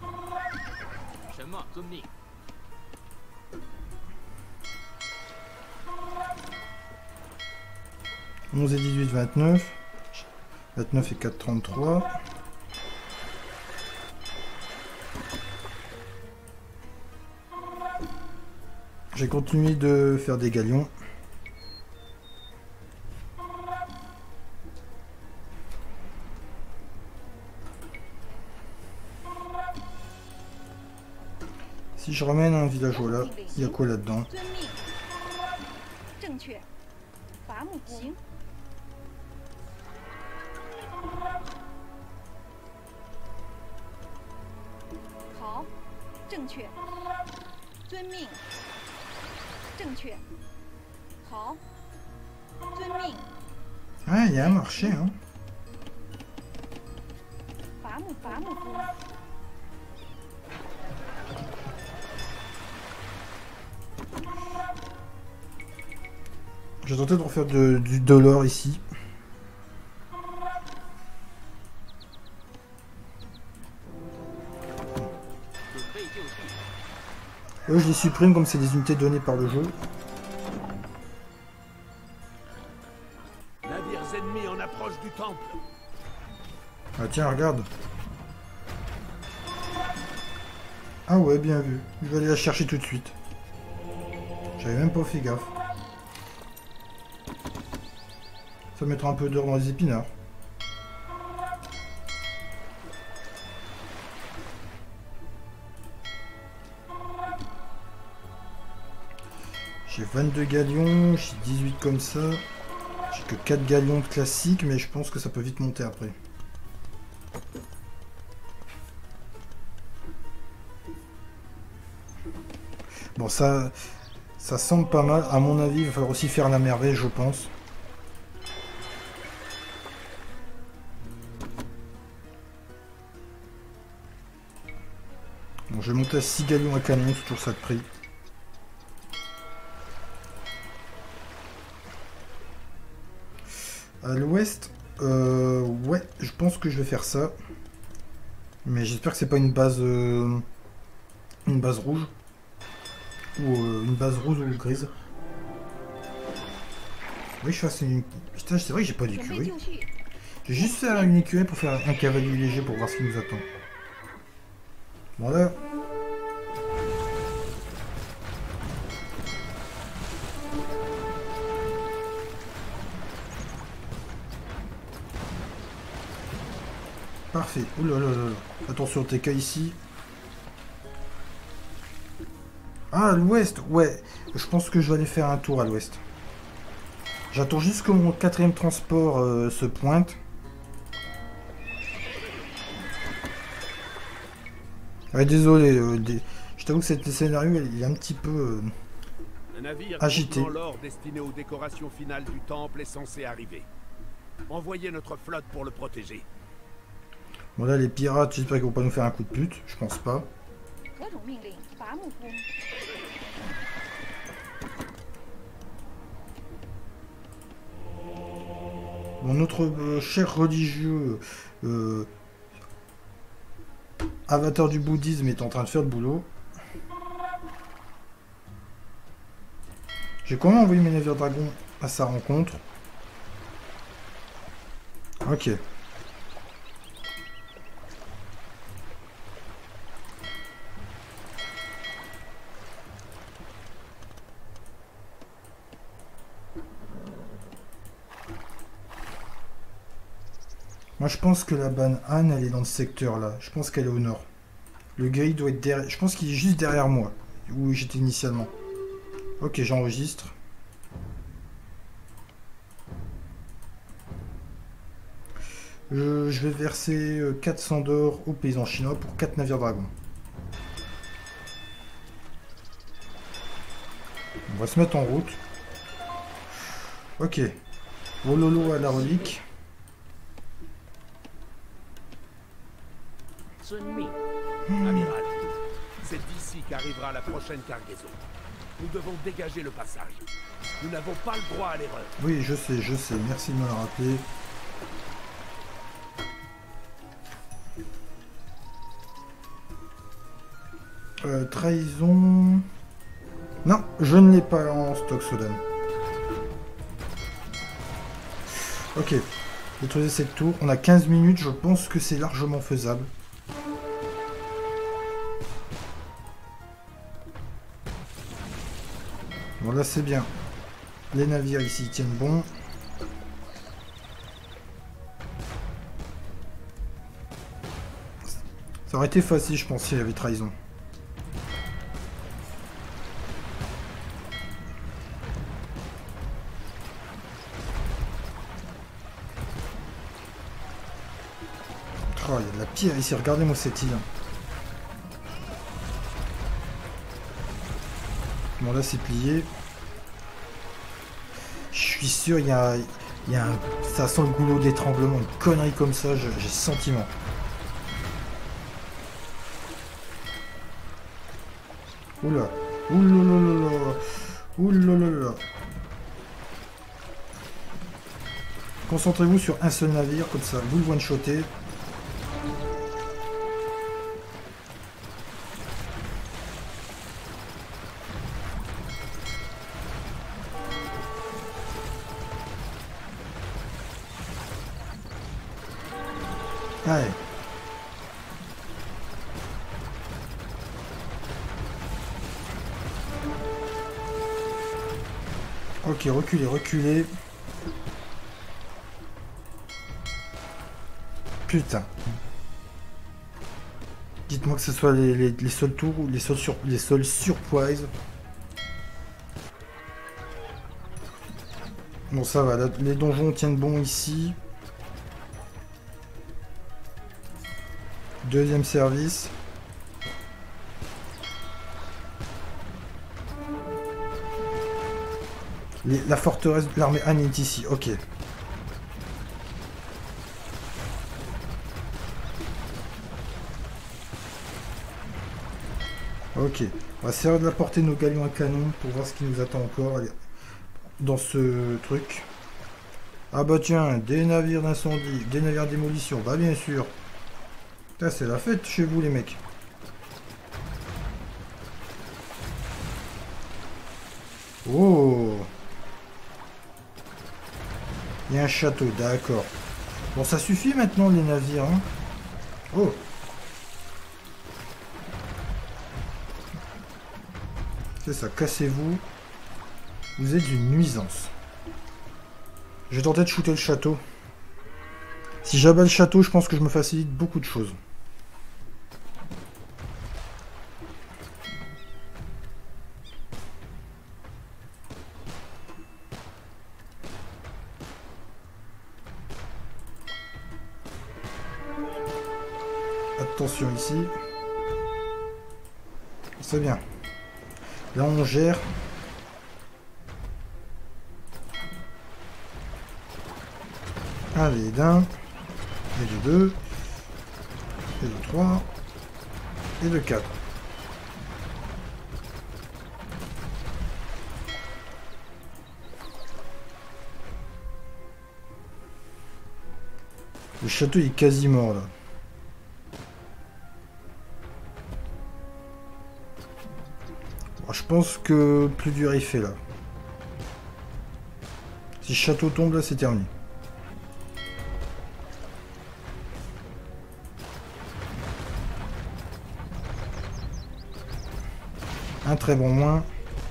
onze et dix-huit, vingt-neuf. vingt-neuf et quatre, trente-trois. J'ai continué de faire des galions. Si je ramène un villageois là, il y a quoi là-dedans? Ah, il y a un marché, hein. J'ai tenté de refaire de, du dollar ici. Eux, je les supprime comme c'est des unités données par le jeu. Navires ennemis en approche du temple. Ah tiens, regarde. Ah ouais, bien vu. Je vais aller la chercher tout de suite. J'avais même pas fait gaffe. Ça mettra un peu d'or dans les épinards. J'ai vingt-deux galions, j'ai dix-huit comme ça. J'ai que quatre galions classiques, mais je pense que ça peut vite monter après. Bon, ça, ça semble pas mal. À mon avis, il va falloir aussi faire la merveille, je pense. Bon, je vais monter à six galions à canon, c'est toujours ça de prix. À l'ouest, euh, ouais, je pense que je vais faire ça. Mais j'espère que c'est pas une base, euh, une base rouge. Ou euh, une base rouge ou grise. Oui, je fasse une... Putain, c'est vrai que j'ai pas d'écurie. J'ai juste fait une écurie pour faire un cavalier léger pour voir ce qui nous attend. Voilà. Parfait. Ouh là là là là. Attention, T K ici. Ah, à l'ouest. Ouais. Je pense que je vais aller faire un tour à l'ouest. J'attends juste que mon quatrième transport euh, se pointe. Ah, désolé. Euh, des... Je t'avoue que cet scénario il est un petit peu euh, Un navire agité. contenant l'or destiné aux décorations finales du temple est censé arriver. Envoyez notre flotte pour le protéger. Bon là les pirates, j'espère qu'ils vont pas nous faire un coup de pute, je pense pas. Bon, notre euh, cher religieux euh, avatar du bouddhisme est en train de faire le boulot. J'ai quand même envoyé mes navires dragons à sa rencontre. Ok. Moi je pense que la Ban Han elle est dans ce secteur là. Je pense qu'elle est au nord. Le gris doit être derrière. Je pense qu'il est juste derrière moi. Où j'étais initialement. Ok, j'enregistre. Je, je vais verser quatre cents d'or aux paysans chinois pour quatre navires dragons. On va se mettre en route. Ok. Wololo à la relique. Amiral, c'est d'ici qu'arrivera la prochaine cargaison. Nous devons dégager le passage. Nous n'avons pas le droit à l'erreur. Oui, je sais, je sais. Merci de me le rappeler. Euh, trahison... Non, je ne l'ai pas en stock, Sodan. Ok. Détruisez cette tour. On a quinze minutes, je pense que c'est largement faisable. Bon, là, c'est bien. Les navires ici ils tiennent bon. Ça aurait été facile, je pense, s'il y avait trahison. Oh, il y a de la pierre ici, regardez-moi cette île. Bon, là, c'est plié. Je suis sûr, il y a, il y a un... Ça sent le goulot d'étranglement, une connerie comme ça, j'ai le sentiment. Oula, oulala, oulala. Concentrez-vous sur un seul navire, comme ça, vous le one-shotez. Allez. Ok, reculez, reculez. Putain. Dites-moi que ce soit les, les, les seuls tours ou les seuls sur les seuls surprise. Bon, ça va, là, les donjons tiennent bon ici. Deuxième service. Les, la forteresse de l'armée Han est ici, ok. Ok, on va servir de la portée de nos galions à canon pour voir ce qui nous attend encore. Allez, dans ce truc. Ah bah tiens, des navires d'incendie, des navires de démolition, bah bien sûr. C'est la fête chez vous les mecs. Oh. Il y a un château, d'accord. Bon, ça suffit maintenant les navires. Hein. Oh. C'est ça, cassez-vous. Vous êtes une nuisance. Je vais tenter de shooter le château. Si j'abats le château, je pense que je me facilite beaucoup de choses. Attention ici. C'est bien. Là on gère. Allez, d'un. Et de deux. Et de trois. Et de quatre. Le château il est quasi mort là. Je pense que plus dur il fait là. Si le château tombe là, c'est terminé. Un très bon moins.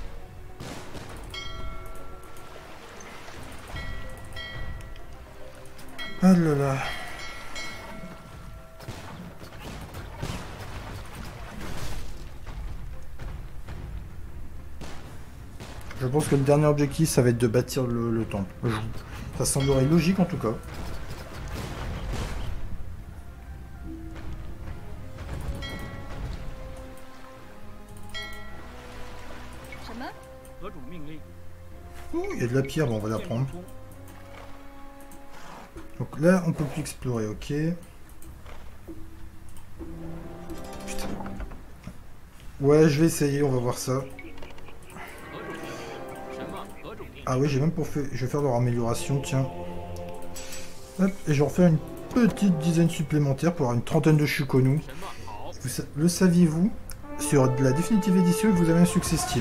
Ah là là. Je pense que le dernier objectif, ça va être de bâtir le, le temple. Ça semblerait logique en tout cas. Oh, il y a de la pierre, bon, on va la prendre. Donc là, on peut plus explorer, ok. Putain. Ouais, je vais essayer, on va voir ça. Ah oui, j'ai même pour faire... Je vais faire leur amélioration, tiens. Hop, et je vais en faire une petite dizaine supplémentaire pour avoir une trentaine de Shukonu. Vous, le saviez-vous? sur la Definitive Edition, vous avez un succès Steam.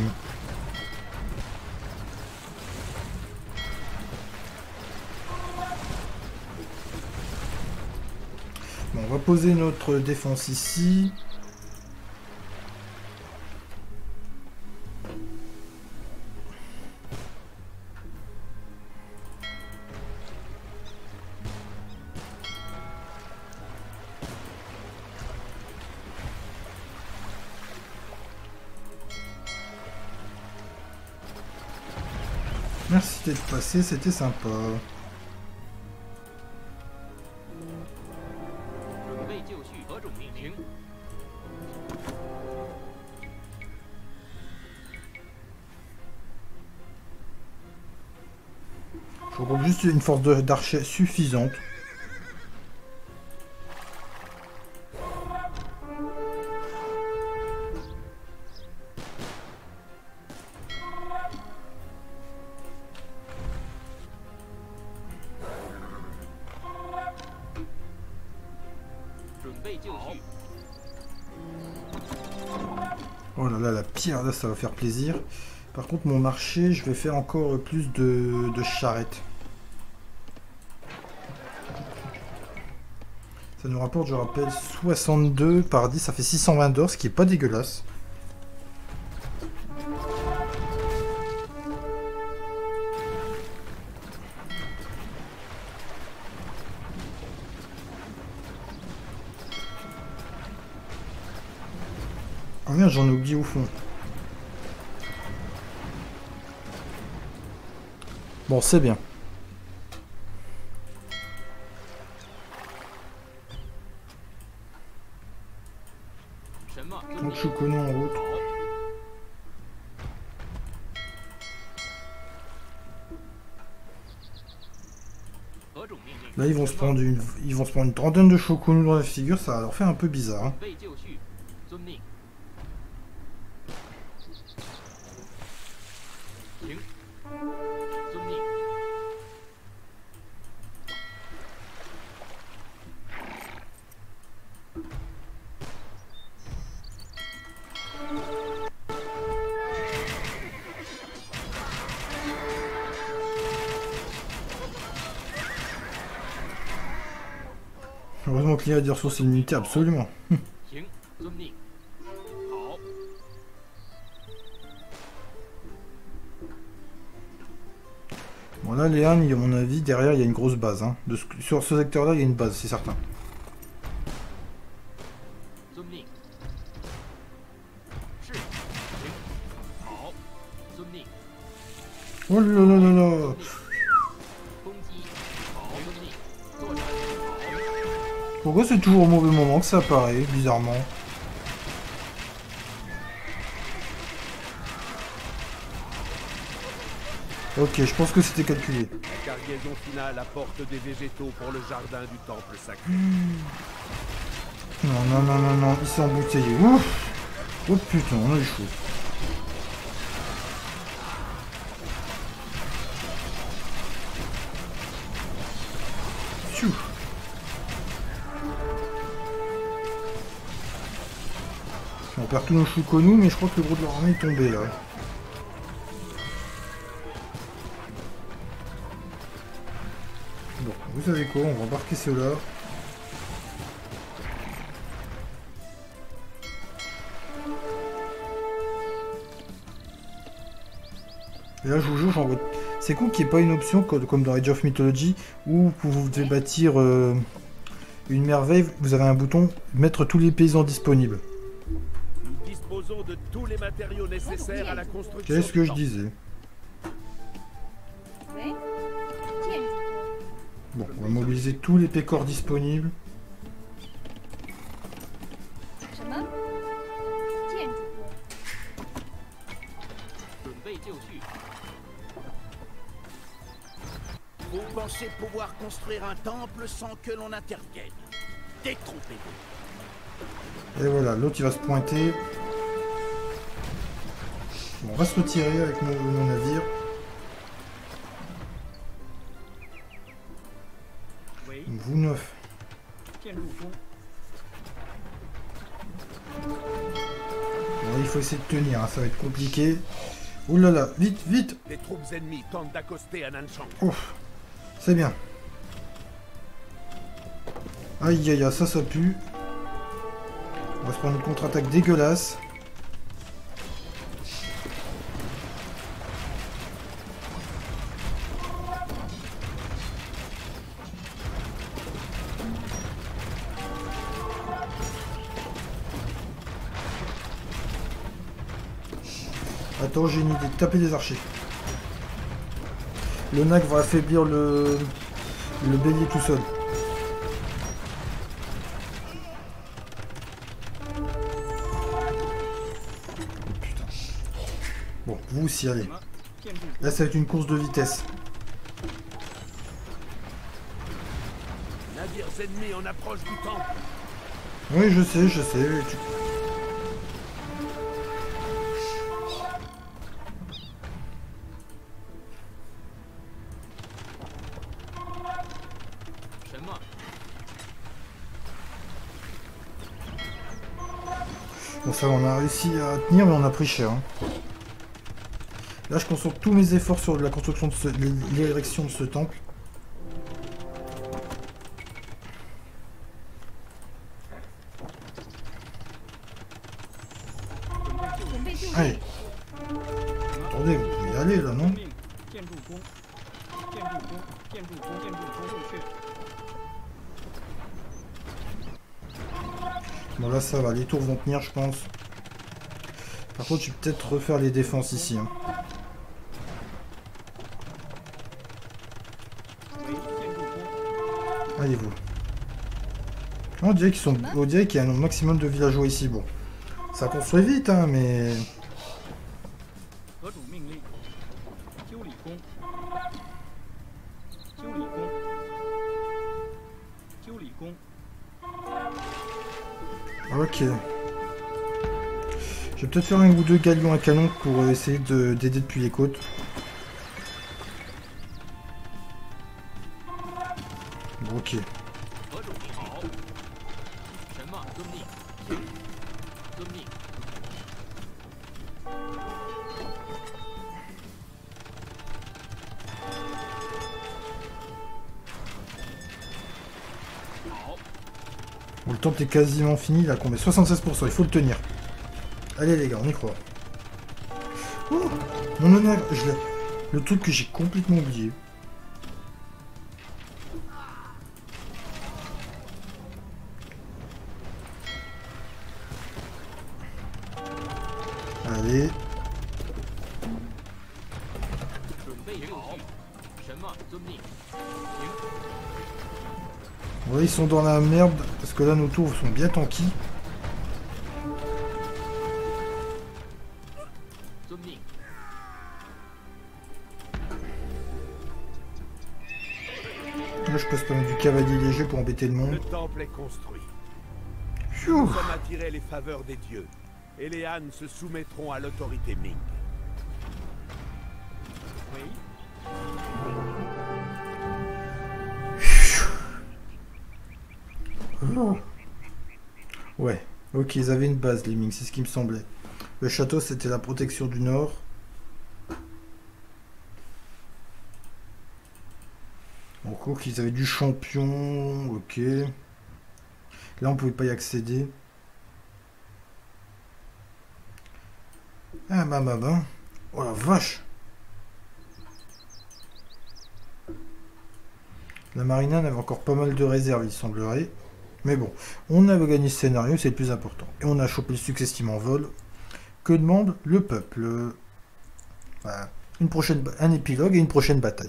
Bon, on va poser notre défense ici. Merci d'être passé, c'était sympa. Je regroupe juste une force d'archers suffisante. Oh là là, la pierre, là, ça va faire plaisir. Par contre, mon marché, je vais faire encore plus de, de charrettes. Ça nous rapporte, je rappelle, soixante-deux par dix, ça fait six cent vingt d'or, ce qui est pas dégueulasse. Oh merde, j'en ai oublié au fond. Bon, c'est bien. Donc je suis connu en route. Là ils vont se prendre une, ils vont se prendre une trentaine de Shokunus dans la figure, ça va leur faire un peu bizarre. Hein. Heureusement qu'il y a des ressources illimitées, absolument. Bon là les Han, à mon avis, derrière il y a une grosse base. Hein. De ce, sur ce secteur là il y a une base, c'est certain. Oh là là là là. Pourquoi c'est toujours au mauvais moment que ça apparaît, bizarrement? Ok, je pense que c'était calculé. La cargaison finale apporte des végétaux pour le jardin du temple sacré. Non, non, non, non, non, il s'est embouteillé. Ouf. Oh putain, on a eu chaud. Tchou. On perd tous nos Shokunus, mais je crois que le gros de leur armée est tombé là. Bon, vous savez quoi, on va embarquer ceux-là. Et là, je vous jure, j'en vois... C'est cool qu'il n'y ait pas une option comme dans Age of Mythology où vous devez bâtir euh, une merveille, vous avez un bouton mettre tous les paysans disponibles. Nous disposons de tous les matériaux nécessaires à la construction. Qu'est-ce que je disais? Bon, on va mobiliser tous les pécores disponibles. Vous pensez pouvoir construire un temple sans que l'on intervienne? Détrompez-vous. Et voilà, l'autre il va se pointer. Bon, on va se retirer avec mon, mon navire. Oui. Vous neuf. Quel bouffon. faut essayer de tenir, hein, ça va être compliqué. Ouh là là, vite, vite. Les troupes ennemies tentent d'accoster à Nanchang. Ouf, c'est bien. Aïe aïe aïe, ça ça pue. On va se prendre une contre-attaque dégueulasse. Attends, j'ai une idée, taper des archers. Le N A C va affaiblir le, le bélier tout seul. Oh, putain. Bon, vous aussi, allez. Là, ça va être une course de vitesse. Navires ennemis en approche du temple. Oui, je sais, je sais. Tu... Bon, ça, on a réussi à tenir, mais on a pris cher. Hein. Là, je concentre tous mes efforts sur la construction de ce... l'érection de ce temple. Allez. Attendez, vous pouvez y aller, là, non? Bon, là, ça va. Les tours vont tenir, je pense. Par contre, je vais peut-être refaire les défenses ici. Hein. Allez-vous. On dirait qu'ils sont... On dirait qu'il y a un maximum de villageois ici. Bon. Ça construit vite, hein, mais... Ok. Je vais peut-être faire un ou deux galions à canon pour essayer d'aider de, depuis les côtes. Bon, ok. Bon, le temple est quasiment fini, il a combien? soixante-seize pour cent, il faut le tenir. Allez les gars, on y croit. Oh, mon honneur, je l'ai. Le truc que j'ai complètement oublié. Allez. Ouais, ils sont dans la merde, parce que là, nos tours sont bien tanky. Là, je peux se permettre du cavalier léger pour embêter le monde. Le temple est construit. Pfiou. Nous sommes attirés les faveurs des dieux, et les Han se soumettront à l'autorité Ming. Oui. Oh. Ouais, ok, ils avaient une base, les Ming, c'est ce qui me semblait. Le château, c'était la protection du nord. En cours qu'ils avaient du champion, ok. Là, on pouvait pas y accéder. Ah bah bah bah. Oh la vache. La marina avait encore pas mal de réserves, il semblerait. Mais bon, on avait gagné ce scénario, c'est le plus important. Et on a chopé le succès estime en vol. Que demande le peuple? Voilà. Une prochaine, un épilogue et une prochaine bataille.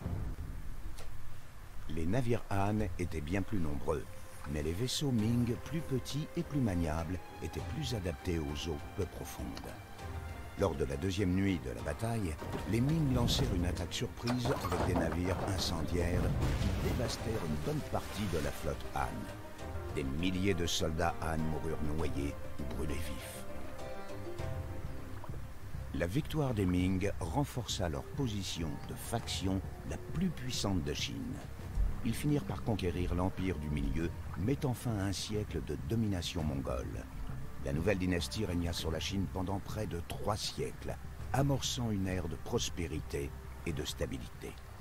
Les navires Han étaient bien plus nombreux, mais les vaisseaux Ming, plus petits et plus maniables, étaient plus adaptés aux eaux peu profondes. Lors de la deuxième nuit de la bataille, les Ming lancèrent une attaque surprise avec des navires incendiaires qui dévastèrent une bonne partie de la flotte Han. Des milliers de soldats Han moururent noyés ou brûlés vifs. La victoire des Ming renforça leur position de faction la plus puissante de Chine. Ils finirent par conquérir l'Empire du Milieu, mettant fin à un siècle de domination mongole. La nouvelle dynastie régna sur la Chine pendant près de trois siècles, amorçant une ère de prospérité et de stabilité.